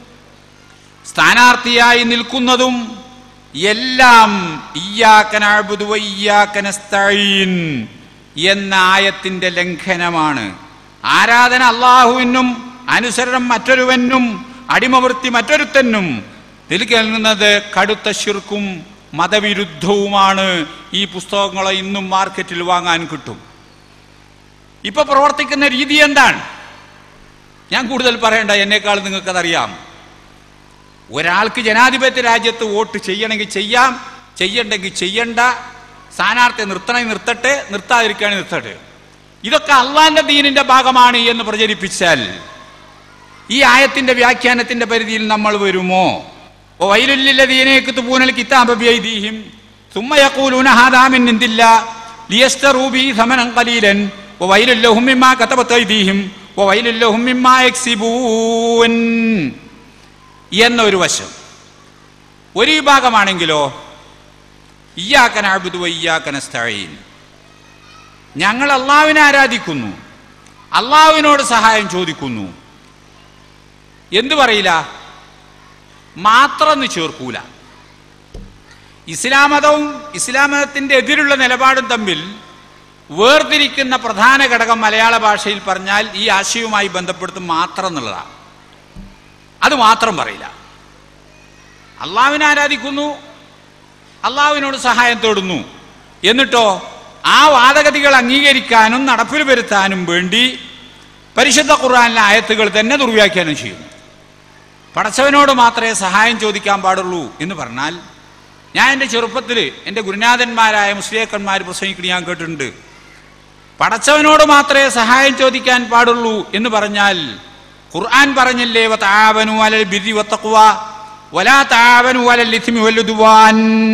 സ്ഥാനാർത്ഥിയായി നിൽക്കുന്നതും എല്ലാം ഇയ്യാക നഅ്ബുദു വ ഇയ്യാക നസ്തഈൻ എന്ന ആയത്തിന്റെ ലംഘനമാണ്. ആരാധന അല്ലാഹുവിനും അനുസരണം മറ്റൊരുവനും അടിമവൃത്തി മറ്റൊരുത്തനും നിൽക്കുന്നത് കടുത്ത ശിർക്കും മതവിരുദ്ധവുമാണ്. ഈ പുസ്തകങ്ങളെ ഇന്നും മാർക്കറ്റിൽ വാങ്ങാൻ കിട്ടും. ഇപ്പൊ പ്രവർത്തിക്കുന്ന രീതി എന്താണ്? ഞാൻ കൂടുതൽ പറയണ്ട, എന്നേക്കാൾ നിങ്ങൾക്കതറിയാം. ഒരാൾക്ക് ജനാധിപത്യ രാജ്യത്ത് വോട്ട് ചെയ്യണമെങ്കിൽ ചെയ്യാം, ചെയ്യണ്ടെങ്കിൽ ചെയ്യണ്ട. സ്ഥാനാർത്ഥി നിർത്തണമെങ്കിൽ നിർത്തട്ടെ, നിർത്താതിരിക്കുകയാണെങ്കിൽ നിർത്തട്ടെ. ഇതൊക്കെ അള്ളാന്റെ ദീനിന്റെ ഭാഗമാണ് എന്ന് പ്രചരിപ്പിച്ചാൽ ഈ ആയത്തിന്റെ വ്യാഖ്യാനത്തിന്റെ പരിധിയിൽ നമ്മൾ വരുമോ? വൈലുൽ ലില്ലദീന യക്തുബൂനൽ കിതാബ ബിഐദീഹിം സുമ്മ യഖൂലൂന ഹാദാ മിൻ ഇൻദില്ലാഹ് ലിയശ്തറൂ ബിഹി സമനൻ ഖലീലൻ വവൈലുൽ ലഹും മിമ്മാ കതബത് ഐദീഹിം വവൈലുൽ ലഹും മിമ്മാ യക്സിബൂൻ എന്നൊരു വശം. ഒരു വിഭാഗമാണെങ്കിലോ ഇയ്യാക നഅ്ബുദു വ ഇയ്യാക നസ്തഈൻ, ഞങ്ങൾ അള്ളാഹുവിനെ ആരാധിക്കുന്നു, അള്ളാഹുവിനോട് സഹായം ചോദിക്കുന്നു. എന്തു പറയില്ല, മാത്രം ചേർക്കൂല. ഇസ്ലാം മതവും ഇസ്ലാം മതത്തിന്റെ എതിരുള്ള നിലപാടും തമ്മിൽ വേർതിരിക്കുന്ന പ്രധാന ഘടകം മലയാള ഭാഷയിൽ പറഞ്ഞാൽ ഈ ആശയവുമായി ബന്ധപ്പെടുത്തും മാത്രം എന്നുള്ളതാണ്. അത് മാത്രം പറയില്ല. അള്ളാഹുവിനെ ആരാധിക്കുന്നു, അള്ളാഹുവിനോട് സഹായം തേടുന്നു. എന്നിട്ടോ ആ വാദഗതികൾ അംഗീകരിക്കാനും നടപ്പിൽ വരുത്താനും വേണ്ടി പരിശുദ്ധ ഖുർആനിലെ ആയത്തുകൾ തന്നെ ദുർവ്യാഖ്യാനം ചെയ്യുന്നു. പടച്ചവനോട് മാത്രമേ സഹായം ചോദിക്കാൻ പാടുള്ളൂ എന്ന് പറഞ്ഞാൽ, ഞാൻ എൻ്റെ ചെറുപ്പത്തിൽ എൻ്റെ ഗുരുനാഥന്മാരായ മുസ്ലിയാക്കന്മാർ പ്രസംഗിക്കുന്നത് ഞാൻ കേട്ടിട്ടുണ്ട്. പടച്ചവനോട് മാത്രമേ സഹായം ചോദിക്കാൻ പാടുള്ളൂ എന്ന് പറഞ്ഞാൽ ഖുർആൻ പറഞ്ഞില്ലേ, വതആവനു അലൽ ബിർരി വത്തഖ്വ വലാ തആവനു അലൽ ഇസ്മി വൽ ഉദ്വാൻ.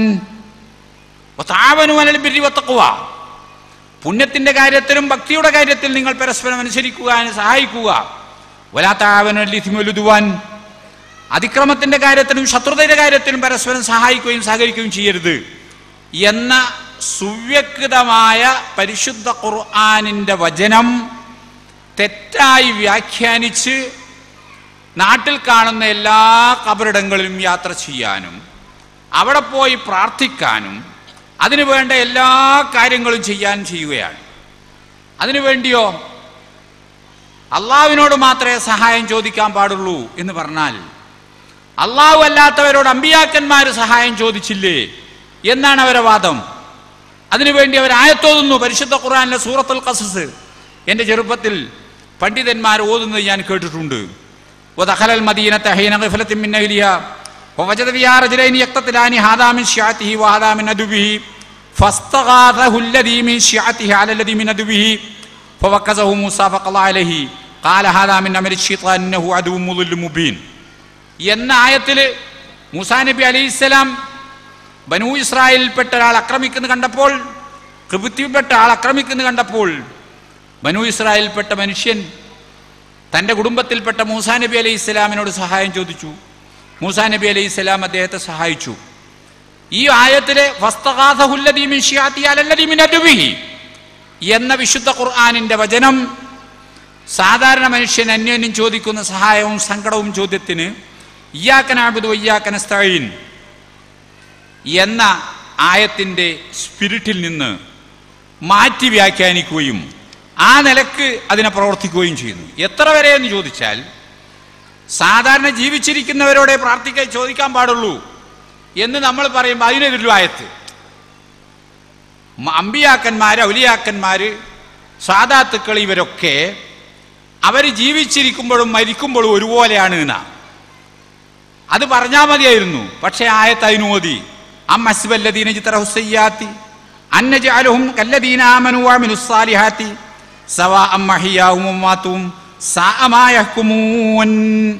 വതആവനു അലൽ ബിർരി വത്തഖ്വ, പുണ്യത്തിന്റെ കാര്യത്തിലും ഭക്തിയുടെ കാര്യത്തിൽ നിങ്ങൾ പരസ്പരം അനുസരിക്കുക, സഹായിക്കുക. വലാ തആവനു അലൽ ഇസ്മി വൽ ഉദ്വാൻ, അതിക്രമത്തിന്റെ കാര്യത്തിലും ശത്രുതയുടെ കാര്യത്തിലും പരസ്പരം സഹായിക്കുകയും സഹകരിക്കുകയും ചെയ്യരുത് എന്ന സുവ്യക്തമായ പരിശുദ്ധ ഖുർആനിന്റെ വചനം തെറ്റായി വ്യാഖ്യാനിച്ച് നാട്ടിൽ കാണുന്ന എല്ലാ ഖബറിടങ്ങളിലും യാത്ര ചെയ്യാനും അവിടെ പോയി പ്രാർത്ഥിക്കാനും അതിനു വേണ്ട എല്ലാ കാര്യങ്ങളും ചെയ്യാൻ ചെയ്യുകയാണ്. അതിനുവേണ്ടിയോ അള്ളാഹുവിനോട് മാത്രമേ സഹായം ചോദിക്കാൻ പാടുള്ളൂ എന്ന് പറഞ്ഞാൽ, അള്ളാഹു അല്ലാത്തവരോട് അമ്പിയാക്കന്മാർ സഹായം ചോദിച്ചില്ലേ എന്നാണ് അവരുടെ വാദം. അതിനുവേണ്ടി അവർ ആയത്തോതുന്നു. പരിശുദ്ധ ഖുർആനിലെ സൂറത്തുൽ ഖസസ് എൻ്റെ ചെറുപ്പത്തിൽ പണ്ഡിതന്മാർ ഓതുന്നത് ഞാൻ കേട്ടിട്ടുണ്ട്. വദഖലൽ മദീനത ഹീന ഗഫലത്തിൻ മിൻ അഹ്ലിഹാ فوجد فيها رجلين يقتتلان هذا من شيعته وهذا من عدوه فاستغاثه الذي من شيعته على الذي من عدوه فوكزه موسى فقضى عليه قال هذا من عمل الشيطان انه عدو مضل مبين. എന്ന ആയത്തിൽ മൂസാ നബി അലൈഹിസ്സലാം ബനൂ ഇസ്രായേലിൽപ്പെട്ട ഒരാൾ ആക്രമിക്കുന്നത് കണ്ടപ്പോൾ, ഖിബ്തിയിൽപ്പെട്ട ആൾ ആക്രമിക്കുന്നത് കണ്ടപ്പോൾ ബനൂ ഇസ്രായേലിൽപ്പെട്ട മനുഷ്യൻ തൻ്റെ കുടുംബത്തിൽപ്പെട്ട മൂസാ നബി അലൈഹി ഇസ്ലാമിനോട് സഹായം ചോദിച്ചു. മൂസാ നബി അലൈഹി ഇസ്ലാം അദ്ദേഹത്തെ സഹായിച്ചു. ഈ ആയത്തിലെ എന്ന വിശുദ്ധ ഖുർആനിന്റെ വചനം സാധാരണ മനുഷ്യൻ അന്യോന്യം ചോദിക്കുന്ന സഹായവും സങ്കടവും ചോദ്യത്തിന് ഇയ്യാക നഅ്ബുദു വഇയ്യാക നസ്തഈൻ എന്ന ആയത്തിന്റെ സ്പിരിറ്റിൽ നിന്ന് മാറ്റി വ്യാഖ്യാനിക്കുകയും ആ നിലക്ക് അതിനെ പ്രവർത്തിക്കുകയും ചെയ്യുന്നു. എത്ര വരെ എന്ന് ചോദിച്ചാൽ, സാധാരണ ജീവിച്ചിരിക്കുന്നവരോടെ പ്രാർത്ഥിക്കാൻ ചോദിക്കാൻ പാടുള്ളൂ എന്ന് നമ്മൾ പറയുമ്പോൾ അതിനെതിരും ആയത്ത്. അമ്പിയാക്കന്മാര്, ഔലിയാക്കന്മാര്, സാദാത്തുക്കൾ ഇവരൊക്കെ അവർ ജീവിച്ചിരിക്കുമ്പോഴും മരിക്കുമ്പോഴും ഒരുപോലെയാണ് എന്നാ. അത് പറഞ്ഞാൽ മതിയായിരുന്നു. പക്ഷേ ആയത്ത് അതിനോതി അമ്മസ്ബല്ലദീന ജിതറഹുസയ്യാത്തി അന്നജഅലഹും കല്ലദീന ആമനു വഅമിലുസ്സാലിഹാത്തി സവാഅം മഹിയാഹും വമമാതുഹും സാഅ മാ യഹ്കുമൂൻ.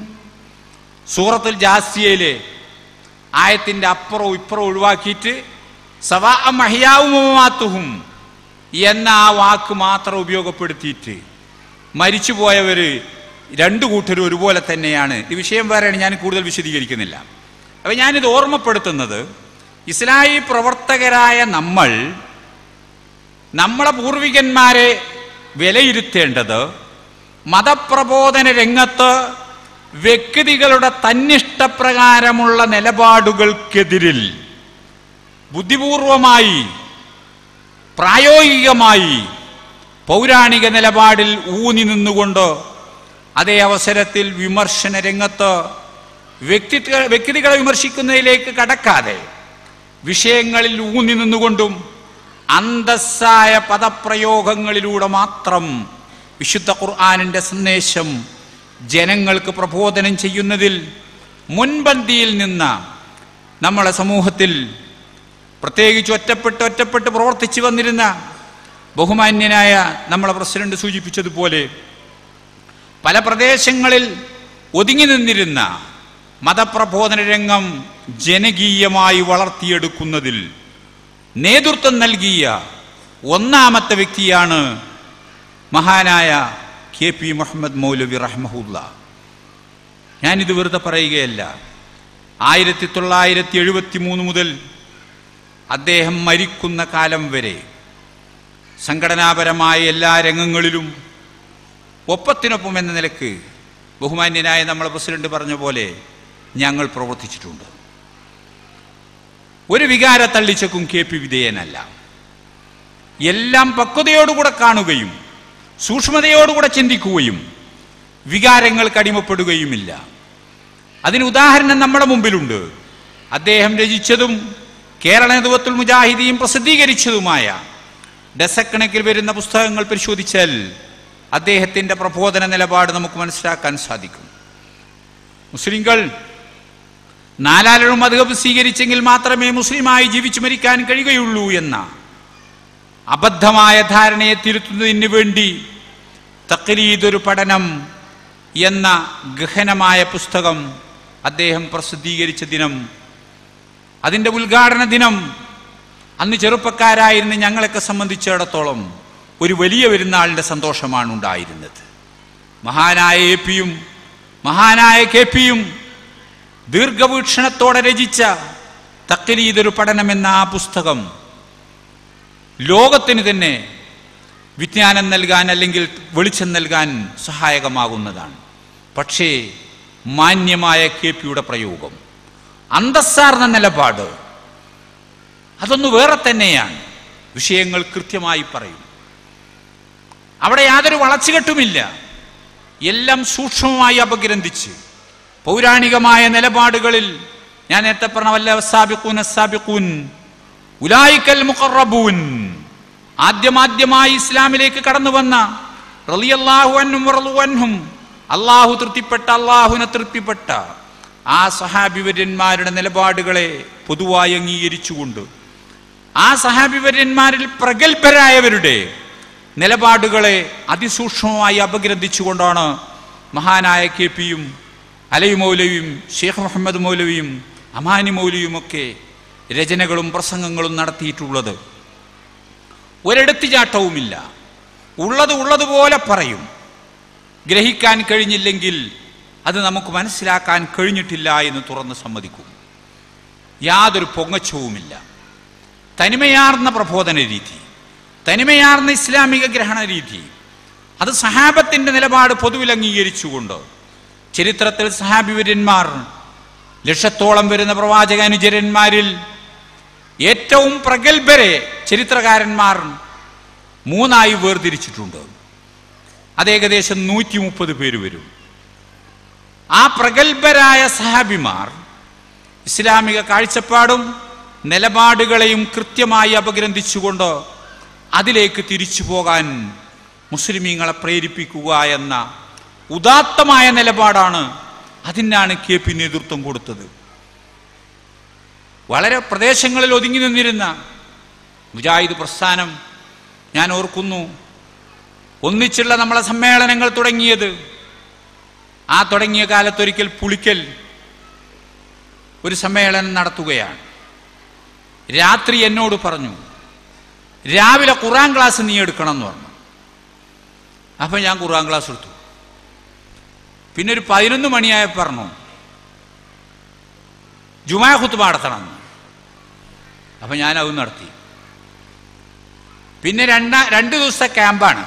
സൂറത്തുൽ ജാസിയയിലെ ആയത്തിന്റെ അപ്പുറവും ഇപ്പുറവും ഒഴിവാക്കിയിട്ട് സവാഅം മഹിയാഹും വമമാതുഹും എന്ന ആ വാക്ക് മാത്രം ഉപയോഗപ്പെടുത്തിയിട്ട് മരിച്ചുപോയവര് രണ്ടു കൂട്ടരും ഒരുപോലെ തന്നെയാണ്. ഈ വിഷയം വേറെയാണ്, ഞാൻ കൂടുതൽ വിശദീകരിക്കുന്നില്ല. അപ്പൊ ഞാനിത് ഓർമ്മപ്പെടുത്തുന്നത്, ഇസ്ലാഹി പ്രവർത്തകരായ നമ്മൾ നമ്മളെ പൂർവികന്മാരെ വിലയിരുത്തേണ്ടത് മതപ്രബോധന രംഗത്ത് വ്യക്തികളുടെ തന്നിഷ്ടപ്രകാരമുള്ള നിലപാടുകൾക്കെതിരിൽ ബുദ്ധിപൂർവമായി പ്രായോഗികമായി പൗരാണിക നിലപാടിൽ ഊന്നി നിന്നുകൊണ്ട് അതേ അവസരത്തിൽ വിമർശന രംഗത്ത് വ്യക്തിത്വ വ്യക്തികളെ വിമർശിക്കുന്നതിലേക്ക് കടക്കാതെ വിഷയങ്ങളിൽ ഊന്നി നിന്നുകൊണ്ടും അന്തസ്സായ പദപ്രയോഗങ്ങളിലൂടെ മാത്രം വിശുദ്ധ ഖുർആനിന്റെ സന്ദേശം ജനങ്ങൾക്ക് പ്രബോധനം ചെയ്യുന്നതിൽ മുൻപന്തിയിൽ നിന്ന നമ്മളെ സമൂഹത്തിൽ പ്രത്യേകിച്ച് ഒറ്റപ്പെട്ട് ഒറ്റപ്പെട്ട് പ്രവർത്തിച്ചു വന്നിരുന്ന ബഹുമാന്യനായ നമ്മളെ പ്രസിഡന്റ് സൂചിപ്പിച്ചതുപോലെ പല പ്രദേശങ്ങളിൽ ഒതുങ്ങി നിന്നിരുന്ന മതപ്രബോധന രംഗം ജനകീയമായി വളർത്തിയെടുക്കുന്നതിൽ നേതൃത്വം നൽകിയ ഒന്നാമത്തെ വ്യക്തിയാണ് മഹാനായ കെ പി മുഹമ്മദ് മൗലവി റഹ്മഹുല്ല. ഞാനിത് വെറുതെ പറയുകയല്ല. ആയിരത്തി തൊള്ളായിരത്തി എഴുപത്തി മൂന്ന് മുതൽ അദ്ദേഹം മരിക്കുന്ന കാലം വരെ സംഘടനാപരമായ എല്ലാ രംഗങ്ങളിലും ഒപ്പത്തിനൊപ്പം എന്ന നിലക്ക് ബഹുമാന്യനായ നമ്മളെ പ്രസിഡന്റ് പറഞ്ഞ പോലെ ഞങ്ങൾ പ്രവർത്തിച്ചിട്ടുണ്ട്. ഒരു വികാര തള്ളിച്ചക്കും കെ പി വിധേയനല്ല. എല്ലാം പക്വതയോടുകൂടെ കാണുകയും സൂക്ഷ്മതയോടുകൂടെ ചിന്തിക്കുകയും വികാരങ്ങൾക്ക് അടിമപ്പെടുകയുമില്ല. അതിന് ഉദാഹരണം നമ്മുടെ മുമ്പിലുണ്ട്. അദ്ദേഹം രചിച്ചതും കേരള നേതൃത്വത്തിൽ മുജാഹിദീൻ പ്രസിദ്ധീകരിച്ചതുമായ ഡസക്കണക്കിൽ വരുന്ന പുസ്തകങ്ങൾ പരിശോധിച്ചാൽ അദ്ദേഹത്തിന്റെ പ്രബോധന നിലപാട് നമുക്ക് മനസ്സിലാക്കാൻ സാധിക്കും. മുസ്ലിങ്ങൾ നാലാളും മദ്ഹബ് സ്വീകരിച്ചെങ്കിൽ മാത്രമേ മുസ്ലിമായി ജീവിച്ചു മരിക്കാൻ കഴിയുകയുള്ളൂ എന്ന അബദ്ധമായ ധാരണയെ തിരുത്തുന്നതിന് വേണ്ടി തഖ്ലീദുൽ പഠനം എന്ന ഗഹനമായ പുസ്തകം അദ്ദേഹം പ്രസിദ്ധീകരിച്ച ദിനം, അതിൻ്റെ ഉദ്ഘാടന ദിനം അന്ന് ചെറുപ്പക്കാരായിരുന്ന ഞങ്ങളൊക്കെ സംബന്ധിച്ചിടത്തോളം ഒരു വലിയ പെരുന്നാളിൻ്റെ സന്തോഷമാണ് ഉണ്ടായിരുന്നത്. മഹാനായ എ പിയും മഹാനായ കെ പിയും ദീർഘവീക്ഷണത്തോടെ രചിച്ച തഖ്ലീദുൽ പഠനം എന്ന ആ പുസ്തകം ലോകത്തിന് തന്നെ വിജ്ഞാനം നൽകാൻ അല്ലെങ്കിൽ വെളിച്ചം നൽകാൻ സഹായകമാകുന്നതാണ്. പക്ഷേ മാന്യമായ കെ പിയുടെ പ്രയോഗം, അന്തസ്സാർന്ന നിലപാട്, അതൊന്ന് വേറെ തന്നെയാണ്. വിഷയങ്ങൾ കൃത്യമായി പറയും. അവിടെ യാതൊരു വളച്ചുകെട്ടുമില്ല. എല്ലാം സൂക്ഷ്മമായി അപഗ്രന്ഥിച്ച് പൗരാണികമായ നിലപാടുകളിൽ ഞാൻ നേരത്തെ പറഞ്ഞ വല്ല സാബിഖൂൻ സാബിഖൂൻ ഉലൈക്കൽ മുഖറബൂൻ, ആദ്യമാദ്യമായി ഇസ്ലാമിലേക്ക് കടന്നു വന്ന റളിയല്ലാഹു അൻഹും വറളു അൻഹും, അള്ളാഹു തൃപ്തിപ്പെട്ട അള്ളാഹുവിനെ തൃപ്തിപ്പെട്ട ആ സഹാബിവര്യന്മാരുടെ നിലപാടുകളെ പൊതുവായി അംഗീകരിച്ചുകൊണ്ട് ആ സഹാബിവര്യന്മാരിൽ പ്രഗത്ഭരായവരുടെ നിലപാടുകളെ അതിസൂക്ഷ്മമായി അപഗ്രഥിച്ചുകൊണ്ടാണ് മഹാനായ കെ പിയും അലി മൗലവിയും ഷെയ്ഖ് മുഹമ്മദ് മൗലവിയും അമാനി മൗലവിയുമൊക്കെ രചനകളും പ്രസംഗങ്ങളും നടത്തിയിട്ടുള്ളത്. ഒരെടുത്തുചാട്ടവുമില്ല. ഉള്ളത് ഉള്ളതുപോലെ പറയും. ഗ്രഹിക്കാൻ കഴിഞ്ഞില്ലെങ്കിൽ അത് നമുക്ക് മനസ്സിലാക്കാൻ കഴിഞ്ഞിട്ടില്ല എന്ന് തുറന്ന് സമ്മതിക്കും. യാതൊരു പൊങ്ങച്ചവുമില്ല. തനിമയാർന്ന പ്രബോധന രീതി, തനിമയാർന്ന ഇസ്ലാമിക ഗ്രഹണ രീതി, അത് സഹാബത്തിന്റെ നിലപാട് പൊതുവിൽ അംഗീകരിച്ചുകൊണ്ട് ചരിത്രത്തിൽ സഹാബിവര്യന്മാർ ലക്ഷത്തോളം വരുന്ന പ്രവാചക അനുചരന്മാരിൽ ഏറ്റവും പ്രഗത്ഭരെ ചരിത്രകാരന്മാർ മൂന്നായി വേർതിരിച്ചിട്ടുണ്ട്. അത് ഏകദേശം നൂറ്റി മുപ്പത് പേര് വരും. ആ പ്രഗത്ഭരായ സഹാബിമാർ ഇസ്ലാമിക കാഴ്ചപ്പാടും നിലപാടുകളെയും കൃത്യമായി അപഗ്രഥിച്ചുകൊണ്ട് അതിലേക്ക് തിരിച്ചു പോകാൻ മുസ്ലിമീങ്ങളെ പ്രേരിപ്പിക്കുക എന്ന ഉദാത്തമായ നിലപാടാണ്. അതിനാണ് കെ പി നേതൃത്വം കൊടുത്തത്. വളരെ പ്രദേശങ്ങളിൽ ഒതുങ്ങി നിന്നിരുന്ന മുജാഹിദ് പ്രസ്ഥാനം, ഞാൻ ഓർക്കുന്നു, ഒന്നിച്ചുള്ള നമ്മളെ സമ്മേളനങ്ങൾ തുടങ്ങിയത് ആ തുടങ്ങിയ കാലത്തൊരിക്കൽ പുളിക്കൽ ഒരു സമ്മേളനം നടത്തുകയാണ്. രാത്രി എന്നോട് പറഞ്ഞു, രാവിലെ ഖുർആൻ ക്ലാസ് നീ എടുക്കണം എന്ന് പറഞ്ഞു. അപ്പം ഞാൻ ഖുർആൻ ക്ലാസ് എടുത്തു. പിന്നെ ഒരു പതിനൊന്ന് മണിയായി പറഞ്ഞു ജുമാ ഖുത്ബ നടത്തണം. അപ്പം ഞാൻ അത് നടത്തി. പിന്നെ രണ്ടാ രണ്ട് ദിവസത്തെ ക്യാമ്പാണ്.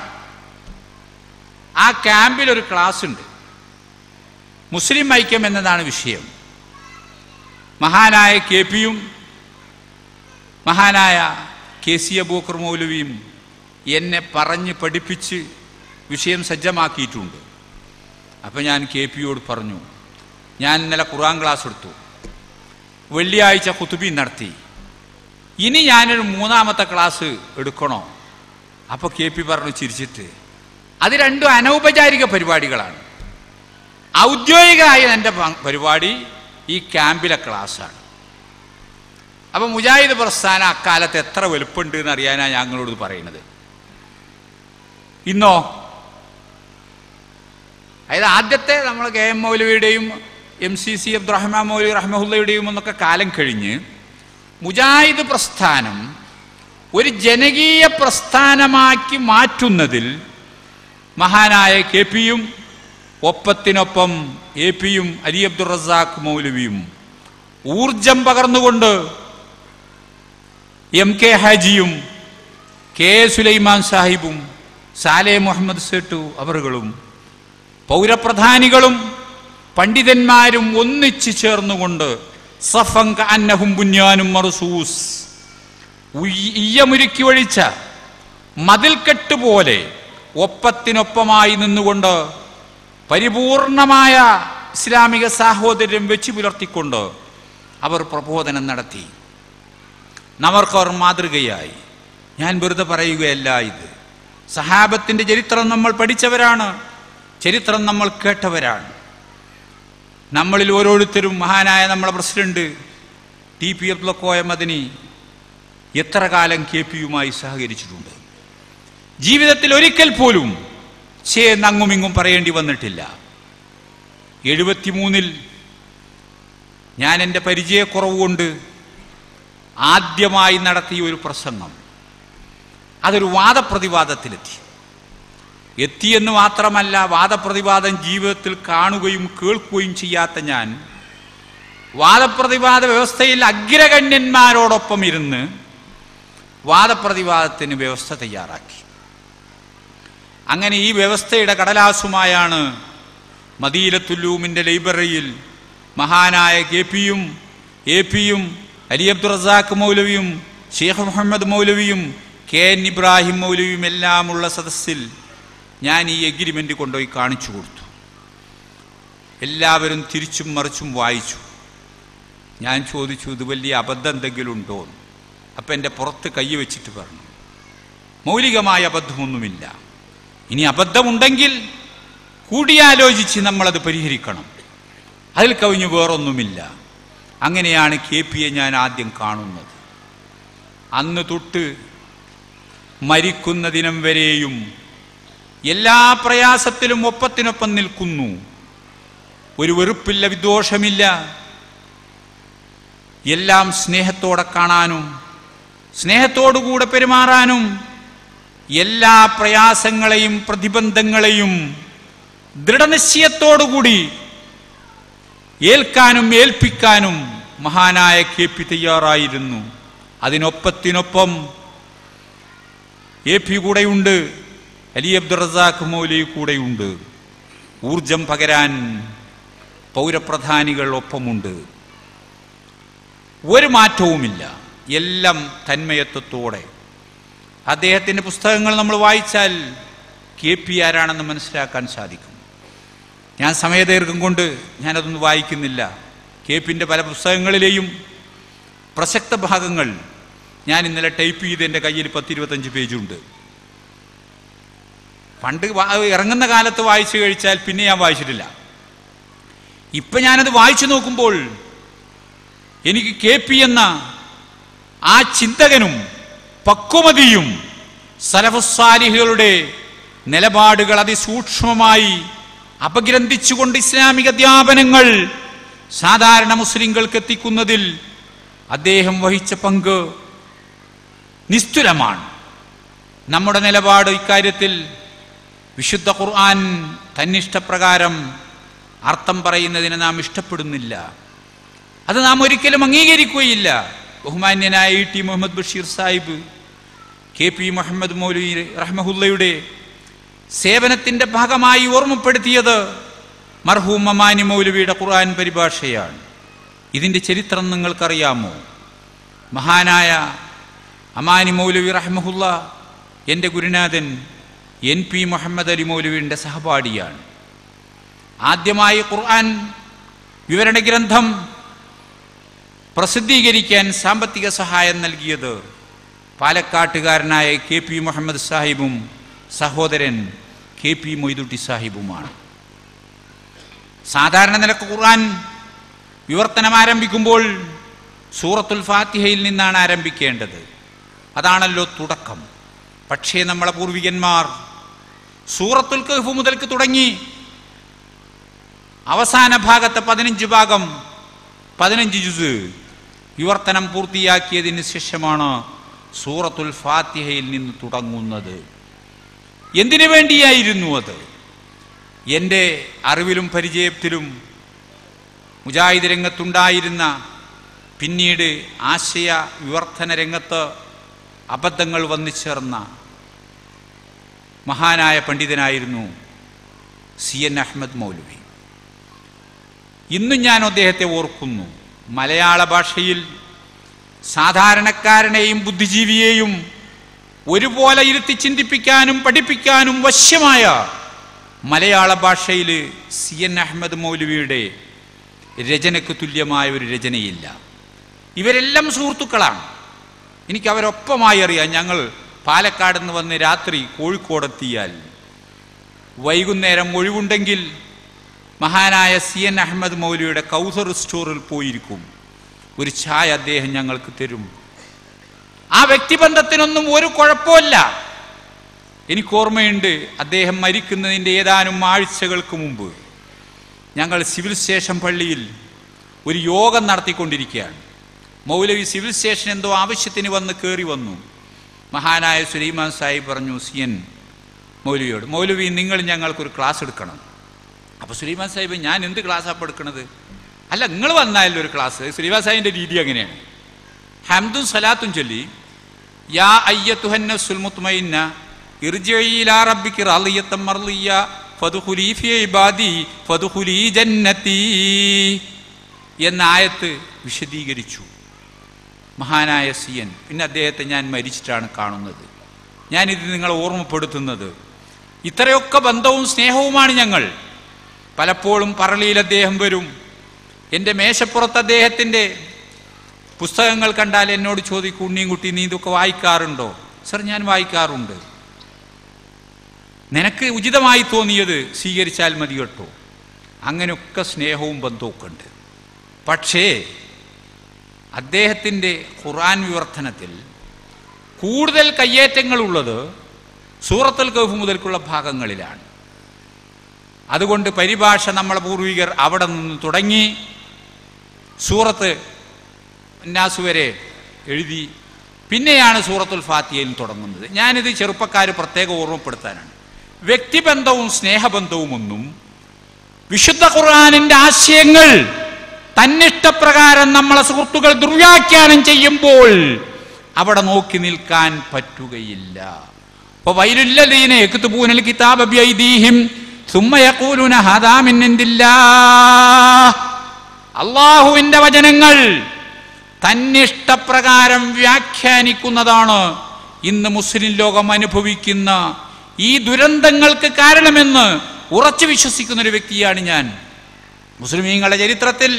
ആ ക്യാമ്പിൽ ഒരു ക്ലാസ് ഉണ്ട്. മുസ്ലിം ഐക്യം എന്നതാണ് വിഷയം. മഹാനായ കെ പിയും മഹാനായ കെ സി അബൂബക്കർ മൗലവിയും എന്നെ പറഞ്ഞ് പഠിപ്പിച്ച് വിഷയം സജ്ജമാക്കിയിട്ടുണ്ട്. അപ്പം ഞാൻ കെ പിയോട് പറഞ്ഞു, ഞാൻ ഇന്നലെ ഖുർആൻ ക്ലാസ് എടുത്തു, വെള്ളിയാഴ്ച ഖുതുബി നടത്തി, ഇനി ഞാനൊരു മൂന്നാമത്തെ ക്ലാസ് എടുക്കണോ? അപ്പോൾ കെ പി പറഞ്ഞു ചിരിച്ചിട്ട്, അത് രണ്ടും അനൗപചാരിക പരിപാടികളാണ്. ഔദ്യോഗികമായ എൻ്റെ പരിപാടി ഈ ക്യാമ്പിലെ ക്ലാസ്സാണ്. അപ്പം മുജാഹിദ് പ്രസ്ഥാനം അക്കാലത്ത് എത്ര വലുപ്പമുണ്ട് എന്ന് അറിയാനാണ് ഞങ്ങളോട് പറയുന്നത്. ഇന്നോ അതായത് ആദ്യത്തെ നമ്മൾ കെ എം മൗലവിയുടെയും M C C Abdurahman Maulavi റഹ്മഹുല്ലയുടെയും എന്നൊക്കെ കാലം കഴിഞ്ഞ് മുജാഹിദ് പ്രസ്ഥാനം ഒരു ജനകീയ പ്രസ്ഥാനമാക്കി മാറ്റുന്നതിൽ മഹാനായ കെ പിയും ഒപ്പത്തിനൊപ്പം എ പിയും അലി അബ്ദുർ റസാഖ് മൗലവിയും ഊർജം പകർന്നുകൊണ്ട് എം കെ ഹാജിയും കെ സുലൈമാൻ സാഹിബും സാലെ മുഹമ്മദ് സേട്ടു അവറുകളും പൗരപ്രധാനികളും പണ്ഡിതന്മാരും ഒന്നിച്ചു ചേർന്നുകൊണ്ട് സഫൻ കഅന്നഹും ബുന്യാനും മർസൂസ്, ഈയമുരുക്കി ഒഴിച്ച മതിൽക്കെട്ട് പോലെ ഒപ്പത്തിനൊപ്പമായി നിന്നുകൊണ്ട് പരിപൂർണമായ ഇസ്ലാമിക സാഹോദര്യം വെച്ചു പുലർത്തിക്കൊണ്ട് അവർ പ്രബോധനം നടത്തി. നമ്മൾക്കവർ മാതൃകയായി. ഞാൻ വെറുതെ പറയുകയല്ല, ഇത് സഹാബത്തിൻ്റെ ചരിത്രം നമ്മൾ പഠിച്ചവരാണ്, ചരിത്രം നമ്മൾ കേട്ടവരാണ്. നമ്മളിൽ ഓരോരുത്തരും, മഹാനായ നമ്മളെ president T P Abdul Koya Madani എത്ര കാലം കെ പിയുമായി സഹകരിച്ചിട്ടുണ്ട്. ജീവിതത്തിൽ ഒരിക്കൽ പോലും ചേന്നങ്ങുമിങ്ങും പറയേണ്ടി വന്നിട്ടില്ല. എഴുപത്തിമൂന്നിൽ ഞാൻ എൻ്റെ പരിചയക്കുറവ് കൊണ്ട് ആദ്യമായി നടത്തിയ ഒരു പ്രസംഗം, അതൊരു വാദപ്രതിവാദത്തിലെത്തി. എത്തിയെന്ന് മാത്രമല്ല, വാദപ്രതിവാദം ജീവിതത്തിൽ കാണുകയും കേൾക്കുകയും ചെയ്യാത്ത ഞാൻ വാദപ്രതിവാദ വ്യവസ്ഥയിൽ അഗ്രഗണ്യന്മാരോടൊപ്പം ഇരുന്ന് വാദപ്രതിവാദത്തിന് വ്യവസ്ഥ തയ്യാറാക്കി. അങ്ങനെ ഈ വ്യവസ്ഥയുടെ കടലാസുമായാണ് മദീനത്തുല്ലൂമിൻ്റെ ലൈബ്രറിയിൽ മഹാനായ കെ പിയും എ പിയും അലി അബ്ദുർ റസാഖ് മൗലവിയും ഷെയ്ഖ് മുഹമ്മദ് മൗലവിയും കെ എൻ ഇബ്രാഹിം മൗലവിയും എല്ലാമുള്ള സദസ്സിൽ ഞാൻ ഈ എഗ്രിമെൻ്റ് കൊണ്ടുപോയി കാണിച്ചു കൊടുത്തു. എല്ലാവരും തിരിച്ചും മറിച്ചും വായിച്ചു. ഞാൻ ചോദിച്ചു, ഇത് വലിയ അബദ്ധം എന്തെങ്കിലും ഉണ്ടോ എന്ന്. അപ്പം എൻ്റെ പുറത്ത് കൈ വെച്ചിട്ട് പറഞ്ഞു, മൗലികമായ അബദ്ധമൊന്നുമില്ല. ഇനി അബദ്ധമുണ്ടെങ്കിൽ കൂടിയാലോചിച്ച് നമ്മളത് പരിഹരിക്കണം. അതിൽ കവിഞ്ഞ് വേറൊന്നുമില്ല. അങ്ങനെയാണ് കെ പിയെ ഞാൻ ആദ്യം കാണുന്നത്. അന്ന് തൊട്ട് മരിക്കുന്ന ദിനം വരെയും എല്ലാ പ്രയാസത്തിലും ഒപ്പത്തിനൊപ്പം നിൽക്കുന്നു. ഒരു വെറുപ്പില്ല, വിദ്വേഷമില്ല. എല്ലാം സ്നേഹത്തോടെ കാണാനും സ്നേഹത്തോടുകൂടെ പെരുമാറാനും എല്ലാ പ്രയാസങ്ങളെയും പ്രതിബന്ധങ്ങളെയും ദൃഢനിശ്ചയത്തോടുകൂടി ഏൽക്കാനും ഏൽപ്പിക്കാനും മഹാനായ കെ പി തയ്യാറായിരുന്നു. അതിനൊപ്പത്തിനൊപ്പം എ പി കൂടെയുണ്ട്, അലി അബ്ദുൾ റസാഖ് മൗലവി കൂടെയുണ്ട്. ഊർജം പകരാൻ പൗരപ്രധാനികൾ ഒപ്പമുണ്ട്. ഒരു മാറ്റവുമില്ല. എല്ലാം തന്മയത്വത്തോടെ. അദ്ദേഹത്തിൻ്റെ പുസ്തകങ്ങൾ നമ്മൾ വായിച്ചാൽ കെ പി ആരാണെന്ന് മനസ്സിലാക്കാൻ സാധിക്കും. ഞാൻ സമയദൈർഘ്യം കൊണ്ട് ഞാനതൊന്നും വായിക്കുന്നില്ല. കെ പിൻ്റെ പല പുസ്തകങ്ങളിലെയും പ്രസക്ത ഭാഗങ്ങൾ ഞാൻ ഇന്നലെ ടൈപ്പ് ചെയ്ത് എൻ്റെ കയ്യിൽ പത്തിരുപത്തഞ്ച് പേജുണ്ട്. പണ്ട് ഇറങ്ങുന്ന കാലത്ത് വായിച്ചു കഴിച്ചാൽ പിന്നെ ഞാൻ വായിച്ചിട്ടില്ല. ഇപ്പം ഞാനത് വായിച്ചു നോക്കുമ്പോൾ എനിക്ക് കെ പി എന്ന ആ ചിന്തകനും പക്വമതിയും സലഫുസ്സാലിഹുകളുടെ നിലപാടുകൾ അതിസൂക്ഷ്മമായി അപഗ്രന്ഥിച്ചുകൊണ്ട് ഇസ്ലാമിക അധ്യാപനങ്ങൾ സാധാരണ മുസ്ലിങ്ങൾക്ക് എത്തിക്കുന്നതിൽ അദ്ദേഹം വഹിച്ച പങ്ക് നിസ്തുലമാണ്. നമ്മുടെ നിലപാട് ഇക്കാര്യത്തിൽ വിശുദ്ധ ഖുർആൻ തന്നിഷ്ടപ്രകാരം അർത്ഥം പറയുന്നതിനെ നാം ഇഷ്ടപ്പെടുന്നില്ല. അത് നാം ഒരിക്കലും അംഗീകരിക്കുകയില്ല. ബഹുമാന്യനായ E T Muhammad Basheer Sahib K P Muhammad Maulavi റഹ്മഹുല്ലയുടെ സേവനത്തിൻ്റെ ഭാഗമായി ഓർമ്മപ്പെടുത്തിയത് മർഹൂം അമാനി മൗലവിയുടെ ഖുർആൻ പരിഭാഷയാണ്. ഇതിൻ്റെ ചരിത്രം നിങ്ങൾക്കറിയാമോ? മഹാനായ അമാനി മൗലവി റഹ്മഹുല്ല എൻ്റെ ഗുരുനാഥൻ എൻ പി മുഹമ്മദ് അലി മൗലവിയുടെ സഹപാഠിയാണ്. ആദ്യമായി ഖുർആൻ വിവരണ ഗ്രന്ഥം പ്രസിദ്ധീകരിക്കാൻ സാമ്പത്തിക സഹായം നൽകിയത് പാലക്കാട്ടുകാരനായ കെ പി മുഹമ്മദ് സാഹിബും സഹോദരൻ കെ പി മൊയ്തുട്ടി സാഹിബുമാണ്. സാധാരണ നിലക്ക് ഖുർആൻ വിവർത്തനം ആരംഭിക്കുമ്പോൾ സൂറത്തുൽ ഫാത്തിഹയിൽ നിന്നാണ് ആരംഭിക്കേണ്ടത്. അതാണല്ലോ തുടക്കം. പക്ഷേ നമ്മളെ പൂർവികന്മാർ സൂറത്തുൽ കഹ്ഫ് മുതൽക്ക് തുടങ്ങി അവസാന ഭാഗത്തെ പതിനഞ്ച് ഭാഗം പതിനഞ്ച് ജുസ് വിവർത്തനം പൂർത്തിയാക്കിയതിന് ശേഷമാണ് സൂറത്തുൽ ഫാത്തിഹയിൽ നിന്ന് തുടങ്ങുന്നത്. എന്തിനു വേണ്ടിയായിരുന്നു അത്? എൻ്റെ അറിവിലും പരിചയത്തിലും മുജാഹിദ് രംഗത്തുണ്ടായിരുന്ന, പിന്നീട് ആശയ വിവർത്തന രംഗത്ത് അബദ്ധങ്ങൾ വന്നു ചേർന്ന മഹാനായ പണ്ഡിതനായിരുന്നു സി എൻ അഹമ്മദ് മൗലവി. ഇന്നും ഞാൻ അദ്ദേഹത്തെ ഓർക്കുന്നു. മലയാള ഭാഷയിൽ സാധാരണക്കാരനെയും ബുദ്ധിജീവിയെയും ഒരുപോലെ ഇരുത്തി ചിന്തിപ്പിക്കാനും പഠിപ്പിക്കാനും വശ്യമായ മലയാള ഭാഷയിൽ സി എൻ അഹമ്മദ് മൗലവിയുടെ രചനയ്ക്ക് തുല്യമായ ഒരു രചനയില്ല. ഇവരെല്ലാം സുഹൃത്തുക്കളാണ്. എനിക്ക് അവരൊപ്പമായി അറിയാം. ഞങ്ങൾ പാലക്കാട് നിന്ന് വന്ന് രാത്രി കോഴിക്കോടെത്തിയാൽ വൈകുന്നേരം ഒഴിവുണ്ടെങ്കിൽ മഹാനായ സി എൻ അഹമ്മദ് മൗലവിയുടെ കൗസർ സ്റ്റോറിൽ പോയിരിക്കും. ഒരു ചായ അദ്ദേഹം ഞങ്ങൾക്ക് തരും. ആ വ്യക്തിബന്ധത്തിനൊന്നും ഒരു കുഴപ്പമില്ല. എനിക്ക് ഓർമ്മയുണ്ട്, അദ്ദേഹം മരിക്കുന്നതിൻ്റെ ഏതാനും ആഴ്ചകൾക്ക് മുമ്പ് ഞങ്ങൾ സിവിൽ സ്റ്റേഷൻ പള്ളിയിൽ ഒരു യോഗം നടത്തിക്കൊണ്ടിരിക്കുകയാണ്. മൗലവി സിവിൽ സ്റ്റേഷൻ എന്തോ ആവശ്യത്തിന് വന്ന് കയറി വന്നു. മഹാനായ സുലൈമാൻ സാഹിബ് പറഞ്ഞു സി എൻ മൗലവിയോട്, മൗലവി നിങ്ങൾ ഞങ്ങൾക്കൊരു ക്ലാസ് എടുക്കണം. അപ്പോൾ സുലൈമാൻ സാഹിബ്, ഞാൻ എന്ത് ക്ലാസ്സാണ് അപ്പോൾ എടുക്കണത്? അല്ല, നിങ്ങൾ വന്നാലല്ലോ ഒരു ക്ലാസ്. സുലൈമാൻ സാഹിബിൻ്റെ രീതി അങ്ങനെയാണ്. ഹംദും സലാത്തും ചൊല്ലി യാ അയ്യത്തുഹൻ നഫ്സുൽ മുത്മഇന്ന ഇർജിഇ ഇലാ റബ്ബികി റാളിയത്തൻ മർളിയ ഫദ്ഖുലി ഫീ ഇബാദി ഫദ്ഖുലി ജന്നതി എന്ന ആയത്ത് വിശദീകരിച്ചു മഹാനായ സി എൻ. പിന്നെ അദ്ദേഹത്തെ ഞാൻ മരിച്ചിട്ടാണ് കാണുന്നത്. ഞാനിത് നിങ്ങളെ ഓർമ്മപ്പെടുത്തുന്നത്. ഇത്രയൊക്കെ ബന്ധവും സ്നേഹവുമാണ് ഞങ്ങൾ. പലപ്പോഴും പറളിയിൽ അദ്ദേഹം വരും. എൻ്റെ മേശപ്പുറത്ത് അദ്ദേഹത്തിൻ്റെ പുസ്തകങ്ങൾ കണ്ടാൽ എന്നോട് ചോദിക്കും, ഉണ്ണിയും കുട്ടി നീ ഇതൊക്കെ വായിക്കാറുണ്ടോ? സർ, ഞാൻ വായിക്കാറുണ്ട്. നിനക്ക് ഉചിതമായി തോന്നിയത് സ്വീകരിച്ചാൽ മതി കേട്ടോ. അങ്ങനെയൊക്കെ സ്നേഹവും ബന്ധമൊക്കെ ഉണ്ട്. പക്ഷേ അദ്ദേഹത്തിൻ്റെ ഖുർആൻ വിവർത്തനത്തിൽ കൂടുതൽ കയ്യേറ്റങ്ങളുള്ളത് സൂറത്തുൽ കഹ്ഫ് മുതൽക്കുള്ള ഭാഗങ്ങളിലാണ്. അതുകൊണ്ട് പരിഭാഷ നമ്മളെ പൂർവികർ അവിടെ നിന്ന് തുടങ്ങി സൂറത്ത് നാസ് വരെ എഴുതി, പിന്നെയാണ് സൂറത്തുൽ ഫാത്തിഹയിൽ തുടങ്ങുന്നത്. ഞാനിത് ചെറുപ്പക്കാർ പ്രത്യേകം ഓർമ്മപ്പെടുത്താനാണ്. വ്യക്തിബന്ധവും സ്നേഹബന്ധവും ഒന്നും വിശുദ്ധ ഖുർആനിൻ്റെ ആശയങ്ങൾ തന്നിഷ്ടപ്രകാരം നമ്മളെ സുഹൃത്തുക്കൾ ദുർവ്യാഖ്യാനം ചെയ്യുമ്പോൾ അവിടെ നോക്കി നിൽക്കാൻ പറ്റുകയില്ല. അപ്പോൾ വൈലുല്ലദീന യക്തുബൂനൽ കിതാബ ബിഐദീഹിം സുമ്മ യഖൂലുന ഹദാ മിൻ ഇൻദില്ലാഹ്. അല്ലാഹുവിൻ്റെ വചനങ്ങൾ തന്നിഷ്ടപ്രകാരം വ്യാഖ്യാനിക്കുന്നതാണ് ഇന്ന് മുസ്ലിം ലോകം അനുഭവിക്കുന്ന ഈ ദുരന്തങ്ങൾക്ക് കാരണമെന്ന് ഉറച്ചു വിശ്വസിക്കുന്ന ഒരു വ്യക്തിയാണ് ഞാൻ. മുസ്ലിമീങ്ങളുടെ ചരിത്രത്തിൽ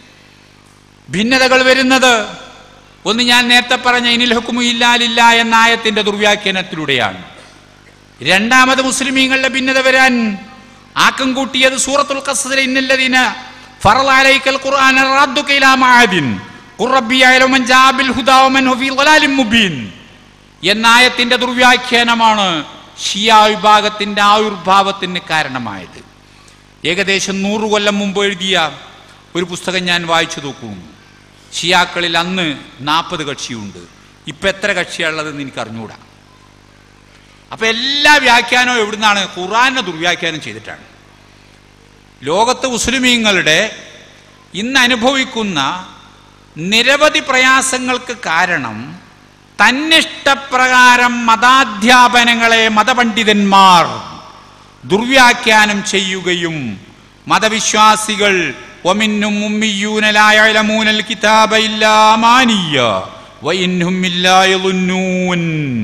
ഭിന്നതകൾ വരുന്നത് ഒന്ന് ഞാൻ നേരത്തെ പറഞ്ഞ ഇനിൽ ഹുക്മു ഇല്ലാ ലില്ലാഹ് എന്ന ആയത്തിന്റെ ദുർവ്യാഖ്യാനത്തിലൂടെയാണ്. രണ്ടാമത് മുസ്ലിമീങ്ങളുടെ ഭിന്നത വരാൻ ആക്കം കൂട്ടിയത് സൂറത്തുൽ ഖസസിലെ ഇന്നല്ലദീന ഫറള അലൈക്കൽ ഖുർആന റദ്ദുക ഇലാ മഅദിൻ ഖുർ റബ്ബി യഅലമു മൻ ജാഅ ബിൽ ഹുദാ വമൻ ഹുവ ഫീ ളലാലിൻ മുബീൻ എന്ന ആയത്തിന്റെ ദുർവ്യാഖ്യാനമാണ് ഷിയാ വിഭാഗത്തിന്റെ ആവിർഭാവത്തിന് കാരണമായത്. ഏകദേശം നൂറ് കൊല്ലം മുമ്പ് എഴുതിയ ഒരു പുസ്തകം ഞാൻ വായിച്ചു നോക്കൂ. ഷിയാക്കളിൽ അന്ന് നാൽപ്പത് കക്ഷിയുണ്ട്. ഇപ്പം എത്ര കക്ഷിയുള്ളതെന്ന് എനിക്ക് അറിഞ്ഞുകൂടാ. അപ്പം എല്ലാ വ്യാഖ്യാനവും എവിടുന്നാണ്? ഖുർആനെ ദുർവ്യാഖ്യാനം ചെയ്തിട്ടാണ്. ലോകത്ത് മുസ്ലിമീങ്ങളുടെ ഇന്ന് അനുഭവിക്കുന്ന നിരവധി പ്രയാസങ്ങൾക്ക് കാരണം തന്നിഷ്ടപ്രകാരം മതാധ്യാപനങ്ങളെ മതപണ്ഡിതന്മാർ ദുർവ്യാഖ്യാനം ചെയ്യുകയും മതവിശ്വാസികൾ വമിന്നും ഉമ്മിയൂന ലാ യഅലമൂനൽ കിതാബ ഇല്ലാ അമാനിയ വഇൻഹും ഇല്ലാ യളുന്നൂൻ.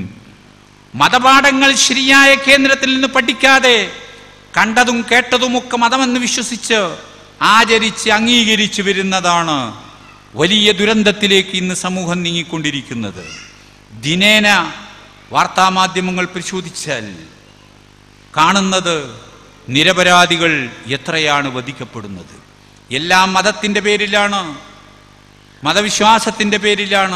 മതപാഠങ്ങൾ ശരിയായ കേന്ദ്രത്തിൽ നിന്ന് പഠിക്കാതെ കണ്ടതും കേട്ടതുമൊക്കെ മതമെന്ന് വിശ്വസിച്ച് ആചരിച്ച് അംഗീകരിച്ചു വരുന്നതാണ് വലിയ ദുരന്തത്തിലേക്ക് ഇന്ന് സമൂഹം നീങ്ങിക്കൊണ്ടിരിക്കുന്നത്. ദിനേന വാർത്താമാധ്യമങ്ങൾ പരിശോധിച്ചാൽ കാണുന്നത് നിരപരാധികൾ എത്രയാണ് വധിക്കപ്പെടുന്നത്. എല്ലാം മതത്തിൻ്റെ പേരിലാണ്, മതവിശ്വാസത്തിൻ്റെ പേരിലാണ്.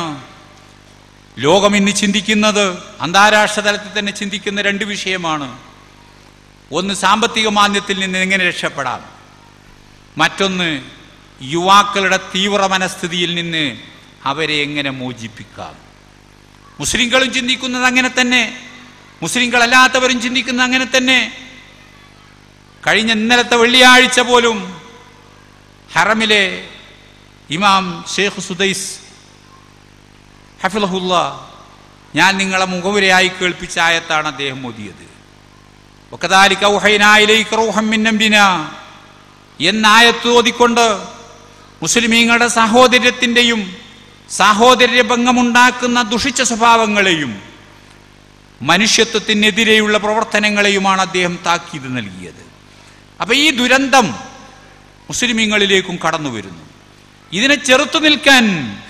ലോകം ഇന്ന് ചിന്തിക്കുന്നത്, അന്താരാഷ്ട്ര തലത്തിൽ തന്നെ ചിന്തിക്കുന്ന രണ്ട് വിഷയമാണ്. ഒന്ന് സാമ്പത്തിക മാന്ദ്യത്തിൽ നിന്ന് എങ്ങനെ രക്ഷപ്പെടാം, മറ്റൊന്ന് യുവാക്കളുടെ തീവ്ര മനസ്ഥിതിയിൽ നിന്ന് അവരെ എങ്ങനെ മോചിപ്പിക്കാം. മുസ്ലിങ്ങളും ചിന്തിക്കുന്നത് അങ്ങനെ തന്നെ, മുസ്ലിങ്ങളല്ലാത്തവരും ചിന്തിക്കുന്നത് അങ്ങനെ തന്നെ. കഴിഞ്ഞ ഇന്നലത്തെ വെള്ളിയാഴ്ച പോലും ഹറമിലെ ഇമാം ഷെയ്ഖ് സുദൈസ് ഹഫിളഹുല്ല ഞാൻ നിങ്ങളെ മുഖവുരയായി കേൾപ്പിച്ച ആയത്താണ് അദ്ദേഹം ഓതിയത്. വകദാലിക ഔഹൈനാ ഇലൈക റൂഹൻ മിൻ അംരിനാ എന്ന ആയത്ത് ഓതിക്കൊണ്ട് മുസ്ലിമീങ്ങളുടെ സാഹോദര്യത്തിൻ്റെയും സാഹോദര്യ ഭംഗമുണ്ടാക്കുന്ന ദുഷിച്ച സ്വഭാവങ്ങളെയും മനുഷ്യത്വത്തിനെതിരെയുള്ള പ്രവർത്തനങ്ങളെയുമാണ് അദ്ദേഹം താക്കീത് നൽകിയത്. അപ്പം ഈ ദുരന്തം മുസ്ലിമീങ്ങളിലേക്കും കടന്നു വരുന്നു. ഇതിനെ ചെറുത്തു നിൽക്കാൻ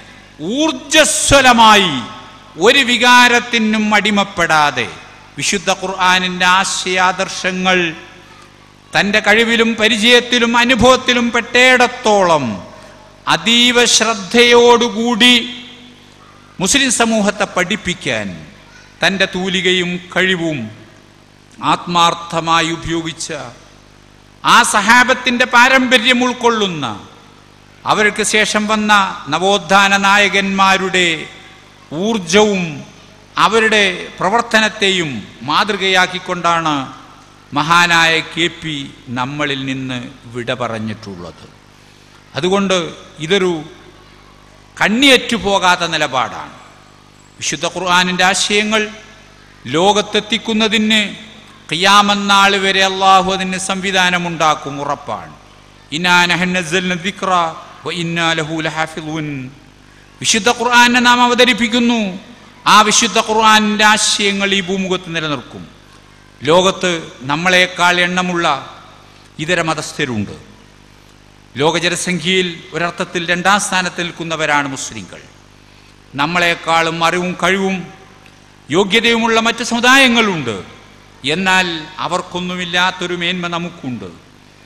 ഊർജസ്വലമായി ഒരു വികാരത്തിനും അടിമപ്പെടാതെ വിശുദ്ധ ഖുർആനിൻ്റെ ആശയാദർശങ്ങൾ തൻ്റെ കഴിവിലും പരിചയത്തിലും അനുഭവത്തിലും പെട്ടേടത്തോളം അതീവ ശ്രദ്ധയോടുകൂടി മുസ്ലിം സമൂഹത്തെ പഠിപ്പിക്കാൻ തൻ്റെ തൂലികയും കഴിവും ആത്മാർത്ഥമായി ഉപയോഗിച്ച ആ സഹാബത്തിൻ്റെ പാരമ്പര്യം ഉൾക്കൊള്ളുന്ന അവർക്ക് ശേഷം വന്ന നവോത്ഥാന നായകന്മാരുടെ ഊർജവും അവരുടെ പ്രവർത്തനത്തെയും മാതൃകയാക്കിക്കൊണ്ടാണ് മഹാനായ കെ പി നമ്മളിൽ നിന്ന് വിട പറഞ്ഞിട്ടുള്ളത്. അതുകൊണ്ട് ഇതൊരു കണ്ണിയറ്റു പോകാത്ത നിലപാടാണ്. വിശുദ്ധ ഖുർആനിൻ്റെ ആശയങ്ങൾ ലോകത്തെത്തിക്കുന്നതിന് ഖിയാമത്ത് നാൾ വരെ അള്ളാഹു അതിന് സംവിധാനമുണ്ടാക്കും, ഉറപ്പാണ്. ഇന്നാ നഹ്നു നസ്സൽന ദിക്റ വ ഇന്നാ ലഹു ലഹാഫിളൂൻ. വിശുദ്ധ ഖുർആനെ നാം അവതരിപ്പിക്കുന്നു. ആ വിശുദ്ധ ഖുർആനിൻ്റെ ആശയങ്ങൾ ഈ ഭൂമുഖത്ത് നിലനിർക്കും. ലോകത്ത് നമ്മളെക്കാൾ എണ്ണമുള്ള ഇതര മതസ്ഥരുണ്ട്. ലോക ജനസംഖ്യയിൽ ഒരർത്ഥത്തിൽ രണ്ടാം സ്ഥാനത്ത് നിൽക്കുന്നവരാണ് മുസ്ലിങ്ങൾ. നമ്മളെക്കാളും അറിവും കഴിവും യോഗ്യതയുമുള്ള മറ്റ് സമുദായങ്ങളുണ്ട്. എന്നാൽ അവർക്കൊന്നുമില്ലാത്തൊരു മേന്മ നമുക്കുണ്ട്.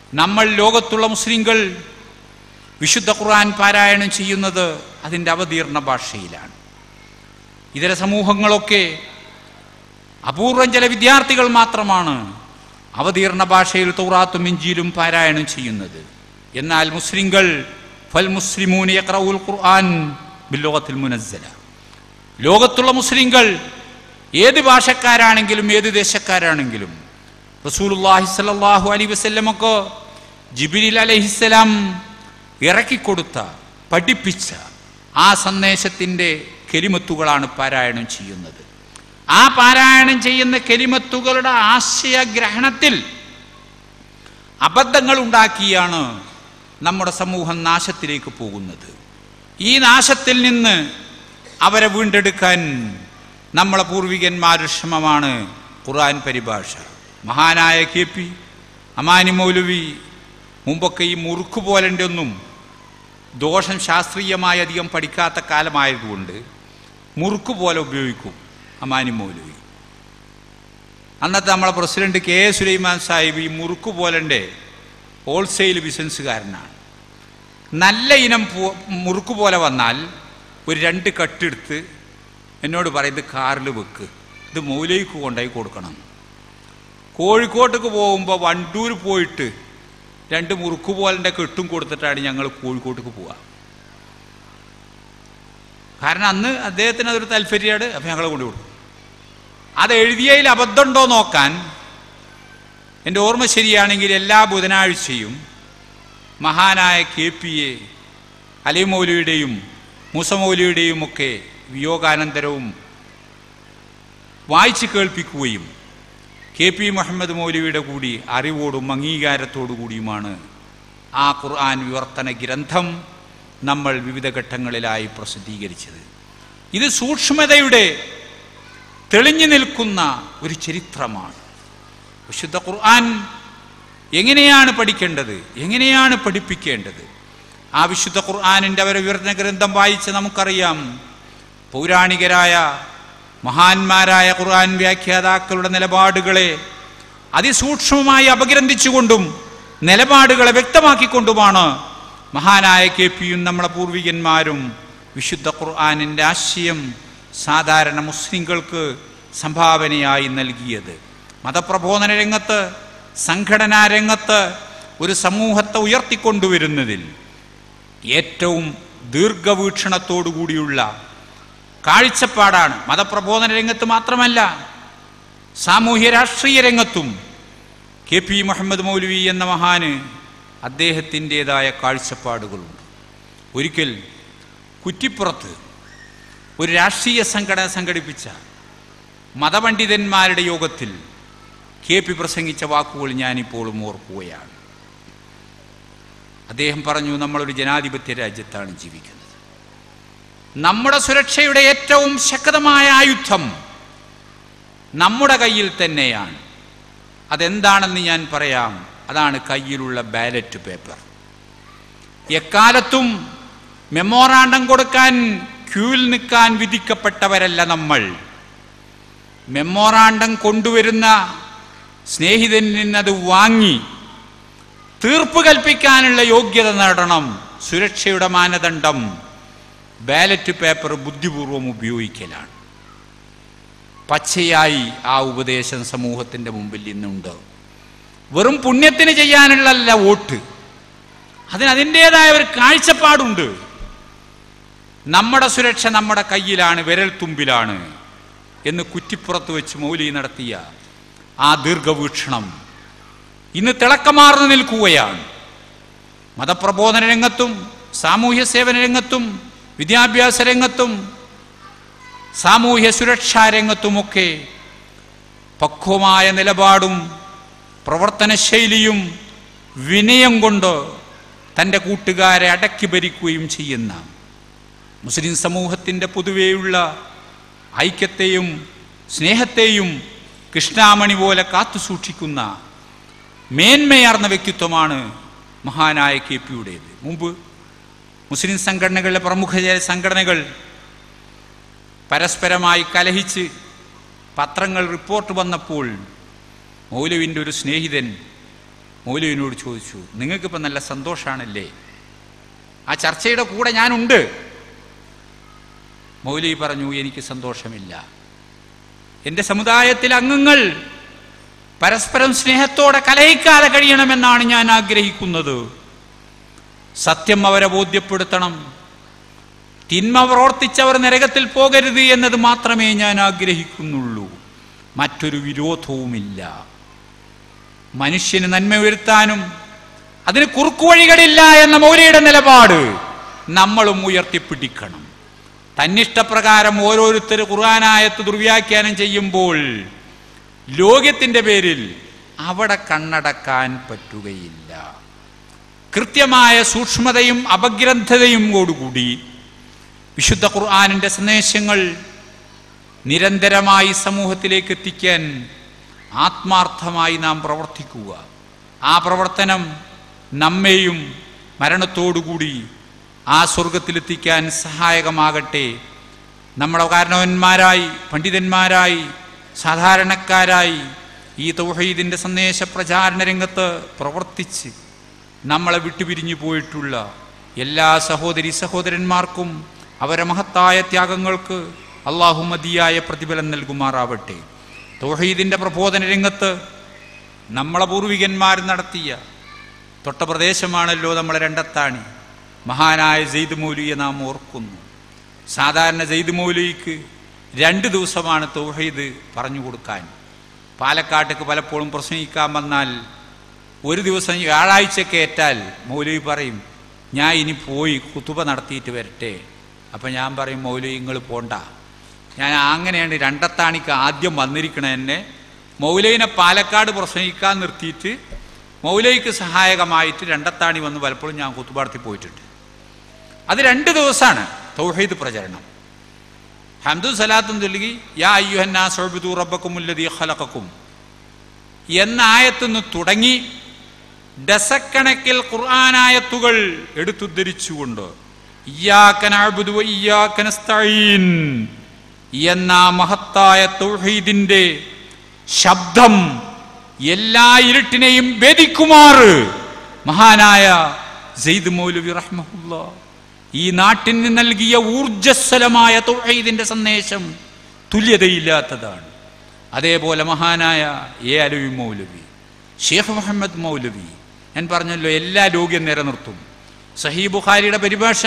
നമ്മൾ ലോകത്തുള്ള മുസ്ലിങ്ങൾ വിശുദ്ധ ഖുർആൻ പാരായണം ചെയ്യുന്നത് അതിൻ്റെ അവതീർണ ഭാഷയിലാണ്. ഇതര സമൂഹങ്ങളൊക്കെ അപൂർവം ചില വിദ്യാർത്ഥികൾ മാത്രമാണ് അവതീർണ ഭാഷയിൽ തൗറാത്തും ഇഞ്ചീലും പാരായണം ചെയ്യുന്നത്. എന്നാൽ മുസ്ലിങ്ങൾ ഫൽ മുസ്ലിമൂന യഖറഉൽ ഖുർആൻ ബില്ലുഗത്തിൽ മുനസ്സല, ലോകത്തുള്ള മുസ്ലിങ്ങൾ ഏത് ഭാഷക്കാരാണെങ്കിലും ഏത് ദേശക്കാരാണെങ്കിലും റസൂലുള്ളാഹി സ്വല്ലല്ലാഹു അലൈഹി വസല്ലമക്ക് ജിബ്രീൽ അലൈഹിസ്സലാം ഇറക്കിക്കൊടുത്ത പഠിപ്പിച്ച ആ സന്ദേശത്തിൻ്റെ കെലിമത്തുകളാണ് പാരായണം ചെയ്യുന്നത്. ആ പാരായണം ചെയ്യുന്ന കെലിമത്തുകളുടെ ആശയഗ്രഹണത്തിൽ അബദ്ധങ്ങൾ ഉണ്ടാക്കിയാണ് നമ്മുടെ സമൂഹം നാശത്തിലേക്ക് പോകുന്നത്. ഈ നാശത്തിൽ നിന്ന് അവരെ വീണ്ടെടുക്കാൻ നമ്മളെ പൂർവികന്മാരുടെ ശ്രമമാണ് ഖുർആൻ പരിഭാഷ. മഹാനായ കെ പി അമാനി മൗലവി മുമ്പൊക്കെ ഈ മുറുക്ക് പോലൻ്റെ ഒന്നും ദോഷം ശാസ്ത്രീയമായി അധികം പഠിക്കാത്ത കാലമായതുകൊണ്ട് മുറുക്ക് പോലെ ഉപയോഗിക്കും അമാനി മൗലവി. അന്നത്തെ നമ്മളെ president K A Sulaiman Sahib ഈ മുറുക്ക് പോലൻ്റെ ഹോൾസെയിൽ ബിസിനസ്സുകാരനാണ്. നല്ല ഇനം മുറുക്ക് പോലെ വന്നാൽ ഒരു രണ്ട് കട്ടെടുത്ത് എന്നോട് പറയും, ഇത് കാറിൽ വെക്ക്, ഇത് മൗലവിക്ക് കൊണ്ടുപോയി കൊടുക്കണം. കോഴിക്കോട്ടേക്ക് പോകുമ്പോൾ വണ്ടൂർ പോയിട്ട് രണ്ട് മുറുക്ക് പോലൻ്റെ കെട്ടും കൊടുത്തിട്ടാണ് ഞങ്ങൾ കോഴിക്കോട്ടേക്ക് പോവുക. കാരണം അന്ന് അദ്ദേഹത്തിന് അതൊരു താല്പര്യമാണ്. അപ്പം ഞങ്ങൾ കൊണ്ടു കൊടുക്കും. അത് എഴുതിയതിൽ അബദ്ധമുണ്ടോ നോക്കാൻ എൻ്റെ ഓർമ്മ ശരിയാണെങ്കിൽ എല്ലാ ബുധനാഴ്ചയും മഹാനായ കെ പി എ അലി മൗലവിയുടെയും മൂസ മൗലവിയുടെയും ഒക്കെ വിയോഗാനന്തരവും വായിച്ച് കേൾപ്പിക്കുകയും കെ പി മുഹമ്മദ് മൗലവിയുടെ കൂടി അറിവോടും അംഗീകാരത്തോടു കൂടിയുമാണ് ആ ഖുർആൻ വിവർത്തന ഗ്രന്ഥം നമ്മൾ വിവിധ ഘട്ടങ്ങളിലായി പ്രസിദ്ധീകരിച്ചത്. ഇത് സൂക്ഷ്മതയുടെ തെളിഞ്ഞു നിൽക്കുന്ന ഒരു ചരിത്രമാണ്. വിശുദ്ധ ഖുർആൻ എങ്ങനെയാണ് പഠിക്കേണ്ടത്, എങ്ങനെയാണ് പഠിപ്പിക്കേണ്ടത്? ആ വിശുദ്ധ ഖുർആനിൻ്റെ അവരെ വിവർത്തന ഗ്രന്ഥം വായിച്ച് നമുക്കറിയാം, പൗരാണികരായ മഹാന്മാരായ ഖുർആൻ വ്യാഖ്യാതാക്കളുടെ നിലപാടുകളെ അതിസൂക്ഷ്മമായി അപഗ്രന്ഥിച്ചുകൊണ്ടും നിലപാടുകളെ വ്യക്തമാക്കിക്കൊണ്ടുമാണ് മഹാനായ കെ പിയും നമ്മളെ പൂർവികന്മാരും വിശുദ്ധ ഖുർആനിൻ്റെ ആശയം സാധാരണ മുസ്ലിങ്ങൾക്ക് സംഭാവനയായി നൽകിയത്. മതപ്രബോധന രംഗത്ത്, സംഘടനാ രംഗത്ത് ഒരു സമൂഹത്തെ ഉയർത്തിക്കൊണ്ടുവരുന്നതിൽ ഏറ്റവും ദീർഘവീക്ഷണത്തോടു കൂടിയുള്ള കാഴ്ചപ്പാടാണ്. മതപ്രബോധന രംഗത്ത് മാത്രമല്ല, സാമൂഹ്യ രാഷ്ട്രീയ രംഗത്തും കെ പി മുഹമ്മദ് മൗലവി എന്ന മഹാന് അദ്ദേഹത്തിൻ്റെതായ കാഴ്ചപ്പാടുകളുണ്ട്. ഒരിക്കൽ കുറ്റിപ്പുറത്ത് ഒരു രാഷ്ട്രീയ സംഘടന സംഘടിപ്പിച്ച മതപണ്ഡിതന്മാരുടെ യോഗത്തിൽ കെ പി പ്രസംഗിച്ച വാക്കുകൾ ഞാനിപ്പോഴും ഓർക്കുകയാണ്. അദ്ദേഹം പറഞ്ഞു, നമ്മളൊരു ജനാധിപത്യ രാജ്യത്താണ് ജീവിക്കുന്നത്. നമ്മുടെ സുരക്ഷയുടെ ഏറ്റവും ശക്തമായ ആയുധം നമ്മുടെ കയ്യിൽ തന്നെയാണ്. അതെന്താണെന്ന് ഞാൻ പറയാം. അതാണ് കയ്യിലുള്ള ബാലറ്റ് പേപ്പർ. എക്കാലത്തും മെമ്മോറാണ്ടം കൊടുക്കാൻ ക്യൂവിൽ നിൽക്കാൻ വിധിക്കപ്പെട്ടവരല്ല നമ്മൾ. മെമ്മോറാണ്ടം കൊണ്ടുവരുന്ന സ്നേഹിതനിൽ നിന്നത് വാങ്ങി തീർപ്പ് കൽപ്പിക്കാനുള്ള യോഗ്യത നേടണം. സുരക്ഷയുടെ മാനദണ്ഡം ബാലറ്റ് പേപ്പർ ബുദ്ധിപൂർവം ഉപയോഗിക്കലാണ്. പച്ചയായി ആ ഉപദേശം സമൂഹത്തിൻ്റെ മുമ്പിൽ ഇന്നുണ്ട്. വെറും പുണ്യത്തിന് ചെയ്യാനുള്ളല്ല വോട്ട്, അതിന് അതിൻ്റെതായ ഒരു കാഴ്ചപ്പാടുണ്ട്. നമ്മുടെ സുരക്ഷ നമ്മുടെ കയ്യിലാണ്, വിരൽ തുമ്പിലാണ് എന്ന് കുറ്റിപ്പുറത്ത് വെച്ച് മൗലവി നടത്തിയ ആ ദീർഘവീക്ഷണം ഇന്ന് തിളക്കമാർന്നു നിൽക്കുകയാണ്. മതപ്രബോധന രംഗത്തും സാമൂഹ്യ സേവന രംഗത്തും വിദ്യാഭ്യാസ രംഗത്തും സാമൂഹ്യ സുരക്ഷാ രംഗത്തുമൊക്കെ പക്വമായ നിലപാടും പ്രവർത്തനശൈലിയും വിനയം കൊണ്ട് തൻ്റെ കൂട്ടുകാരെ അടക്കി ഭരിക്കുകയും ചെയ്യുന്ന മുസ്ലിം സമൂഹത്തിൻ്റെ പൊതുവെയുള്ള ഐക്യത്തെയും സ്നേഹത്തെയും കൃഷ്ണാമണി പോലെ കാത്തു സൂക്ഷിക്കുന്ന മേന്മയാർന്ന വ്യക്തിത്വമാണ് മഹാനായ കെ പിയുടേത്. മുമ്പ് മുസ്ലിം സംഘടനകളിലെ പ്രമുഖ സംഘടനകൾ പരസ്പരമായി കലഹിച്ച് പത്രങ്ങൾ റിപ്പോർട്ട് വന്നപ്പോൾ മൗലവിൻ്റെ ഒരു സ്നേഹിതൻ മൗലവിനോട് ചോദിച്ചു, നിങ്ങൾക്കിപ്പോൾ നല്ല സന്തോഷമാണല്ലേ? ആ ചർച്ചയുടെ കൂടെ ഞാനുണ്ട്. മൗലവി പറഞ്ഞു, എനിക്ക് സന്തോഷമില്ല. എൻ്റെ സമുദായത്തിലെ അംഗങ്ങൾ പരസ്പരം സ്നേഹത്തോടെ കലഹിക്കാതെ കഴിയണമെന്നാണ് ഞാൻ ആഗ്രഹിക്കുന്നത്. സത്യം അവരെ ബോധ്യപ്പെടുത്തണം. തിന്മ പ്രവർത്തിച്ചവർ നരകത്തിൽ പോകരുത് എന്നത് മാത്രമേ ഞാൻ ആഗ്രഹിക്കുന്നുള്ളൂ. മറ്റൊരു വിരോധവുമില്ല. മനുഷ്യന് നന്മ വരുത്താനും അതിന് കുറുക്കുവഴികളില്ല എന്ന മൗലവിയുടെ നിലപാട് നമ്മളും ഉയർത്തിപ്പിടിക്കണം. തന്നിഷ്ടപ്രകാരം ഓരോരുത്തർ ഖുർആനായത്ത് ദുർവ്യാഖ്യാനം ചെയ്യുമ്പോൾ ലോകത്തിൻ്റെ പേരിൽ അവിടെ കണ്ണടക്കാൻ പറ്റുകയില്ല. കൃത്യമായ സൂക്ഷ്മതയും അപഗ്രന്ഥതയും കൂടി വിശുദ്ധ ഖുർആനിൻ്റെ സന്ദേശങ്ങൾ നിരന്തരമായി സമൂഹത്തിലേക്ക് എത്തിക്കാൻ ആത്മാർത്ഥമായി നാം പ്രവർത്തിക്കുക. ആ പ്രവർത്തനം നമ്മെയും മരണത്തോടുകൂടി ആ സ്വർഗത്തിലെത്തിക്കാൻ സഹായകമാകട്ടെ. നമ്മുടെ കാരണവന്മാരായി, പണ്ഡിതന്മാരായി, സാധാരണക്കാരായി ഈ തൗഹീദിൻ്റെ സന്ദേശ പ്രചാരണ രംഗത്ത് പ്രവർത്തിച്ച് നമ്മളെ വിട്ടുപിരിഞ്ഞു പോയിട്ടുള്ള എല്ലാ സഹോദരി സഹോദരന്മാർക്കും അവരെ മഹത്തായ ത്യാഗങ്ങൾക്ക് അള്ളാഹു മതിയായ പ്രതിഫലം നൽകുമാറാവട്ടെ. തൗഹീദിൻ്റെ പ്രബോധന രംഗത്ത് നമ്മളെ പൂർവികന്മാർ നടത്തിയ തൊട്ട പ്രദേശമാണല്ലോ നമ്മളെ രണ്ടത്താണി. മഹാനായ സെയ്ദ് മൗലവിയെ നാം ഓർക്കുന്നു. സാധാരണ സെയ്ദ് മൗലവിക്ക് രണ്ട് ദിവസമാണ് തൗഹീദ് പറഞ്ഞു കൊടുക്കാൻ. പാലക്കാട്ടേക്ക് പലപ്പോഴും പ്രസംഗിക്കാൻ വന്നാൽ ഒരു ദിവസം വ്യാഴാഴ്ചക്ക് ഏറ്റാൽ മൗലവി പറയും, ഞാൻ ഇനി പോയി ഖുതുബ നടത്തിയിട്ട് വരട്ടെ. അപ്പം ഞാൻ പറയും, മൗലവി നിങ്ങൾ പോണ്ട, ഞാൻ അങ്ങനെയാണ് രണ്ടത്താണിക്ക് ആദ്യം വന്നിരിക്കണ എന്നെ. മൗലവിനെ പാലക്കാട് പ്രസംഗിക്കാൻ നിർത്തിയിട്ട് മൗലവിക്ക് സഹായകമായിട്ട് രണ്ടത്താണി വന്ന് പലപ്പോഴും ഞാൻ ഖുതുബ നടത്തി പോയിട്ടുണ്ട്. അത് രണ്ട് ദിവസമാണ് തൗഹീദ് പ്രചരണം. ഹംദും സലാത്തും ചൊല്ലി യാ അയ്യുഹന്നാസ് ഉഅ്ബുദൂ റബ്ബക്കുമുല്ലദീ ഖലഖക്കും എന്ന ആയത്തുനിന്ന് തുടങ്ങി ഡസക്കണക്കിൽ ഖുർആനായത്തുകൾ എടുത്തുദ്ധരിച്ചുകൊണ്ട് ഇയ്യാക നഅ്ബുദു വ ഇയ്യാക നസ്തഈൻ എന്ന മഹത്തായ തൗഹീദിന്റെ ശബ്ദം എല്ലാ ഇരുട്ടിനെയും ഭേദിക്കുമാറ് മഹാനായ സെയ്ദ് മൗലവി റഹ്മഹുല്ലാഹ് ഈ നാട്ടിന് നൽകിയ ഊർജ്ജസ്വലമായ തൗഹീദിന്റെ സന്ദേശം തുല്യതയില്ലാത്തതാണ്. അതേപോലെ മഹാനായ എ അലവി മൗലവി, ഷെയ്ഖ് മുഹമ്മദ് മൗലവി, ഞാൻ പറഞ്ഞല്ലോ എല്ലാ ലോക്യം നിലനിർത്തും. സഹീഹ് ബുഖാരിയുടെ പരിഭാഷ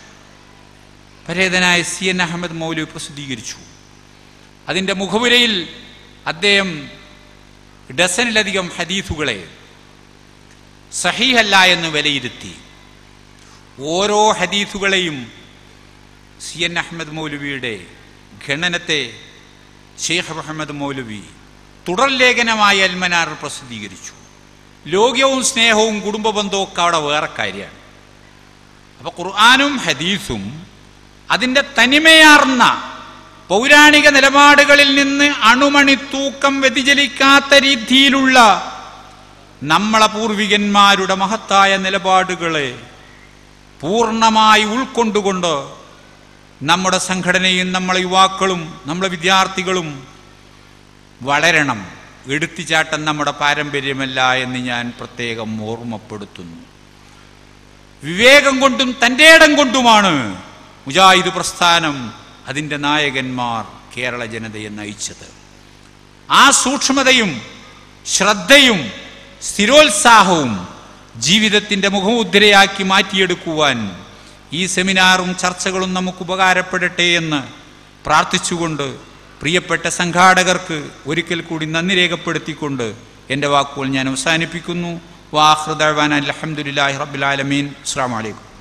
പരേതനായ സി എൻ അഹമ്മദ് മൗലവി പ്രസിദ്ധീകരിച്ചു. അതിൻ്റെ മുഖവുരയിൽ അദ്ദേഹം ഡസനിലധികം ഹദീസുകളെ സഹീഹല്ല എന്ന് വിലയിരുത്തി. ഓരോ ഹദീസുകളെയും സി എൻ അഹമ്മദ് മൗലവിയുടെ ഖണ്ഡനത്തെ ഷെയ്ഖ് മുഹമ്മദ് മൗലവി തുടർ ലേഖനമായി അൽമനാർ പ്രസിദ്ധീകരിച്ചു. ലോക്യവും സ്നേഹവും കുടുംബ ബന്ധവും ഒക്കെ അവിടെ വേറെ കാര്യമാണ്. അപ്പോൾ ഖുർആനും ഹദീസും അതിൻ്റെ തനിമയാർന്ന പൗരാണിക നിലപാടുകളിൽ നിന്ന് അണുമണി തൂക്കം വ്യതിചലിക്കാത്ത രീതിയിലുള്ള നമ്മളെ പൂർവികന്മാരുടെ മഹത്തായ നിലപാടുകളെ പൂർണ്ണമായി ഉൾക്കൊണ്ടുകൊണ്ട് നമ്മുടെ സംഘടനയും നമ്മളെ യുവാക്കളും നമ്മളെ വിദ്യാർത്ഥികളും വളരണം. എടുത്തിച്ചാട്ടം നമ്മുടെ പാരമ്പര്യമല്ല എന്ന് ഞാൻ പ്രത്യേകം ഓർമ്മപ്പെടുത്തുന്നു. വിവേകം കൊണ്ടും തൻ്റെ ഇടം കൊണ്ടുമാണ് മുജാഹിദ് പ്രസ്ഥാനം അതിൻ്റെ നായകന്മാർ കേരള ജനതയെ നയിച്ചത്. ആ സൂക്ഷ്മതയും ശ്രദ്ധയും സ്ഥിരോത്സാഹവും ജീവിതത്തിൻ്റെ മുഖമുദ്രയാക്കി മാറ്റിയെടുക്കുവാൻ ഈ സെമിനാറും ചർച്ചകളും നമുക്ക് ഉപകാരപ്പെടട്ടെ എന്ന് പ്രാർത്ഥിച്ചുകൊണ്ട് പ്രിയപ്പെട്ട സംഘാടകർക്ക് ഒരിക്കൽ കൂടി നന്ദി രേഖപ്പെടുത്തിക്കൊണ്ട് എൻ്റെ വാക്കുകൾ ഞാൻ അവസാനിപ്പിക്കുന്നു. വാഖിറു ദഅ്വാനാ അൽഹംദുലില്ലാഹി റബ്ബിൽ ആലമീൻ. അസ്സലാമു അലൈക്കും.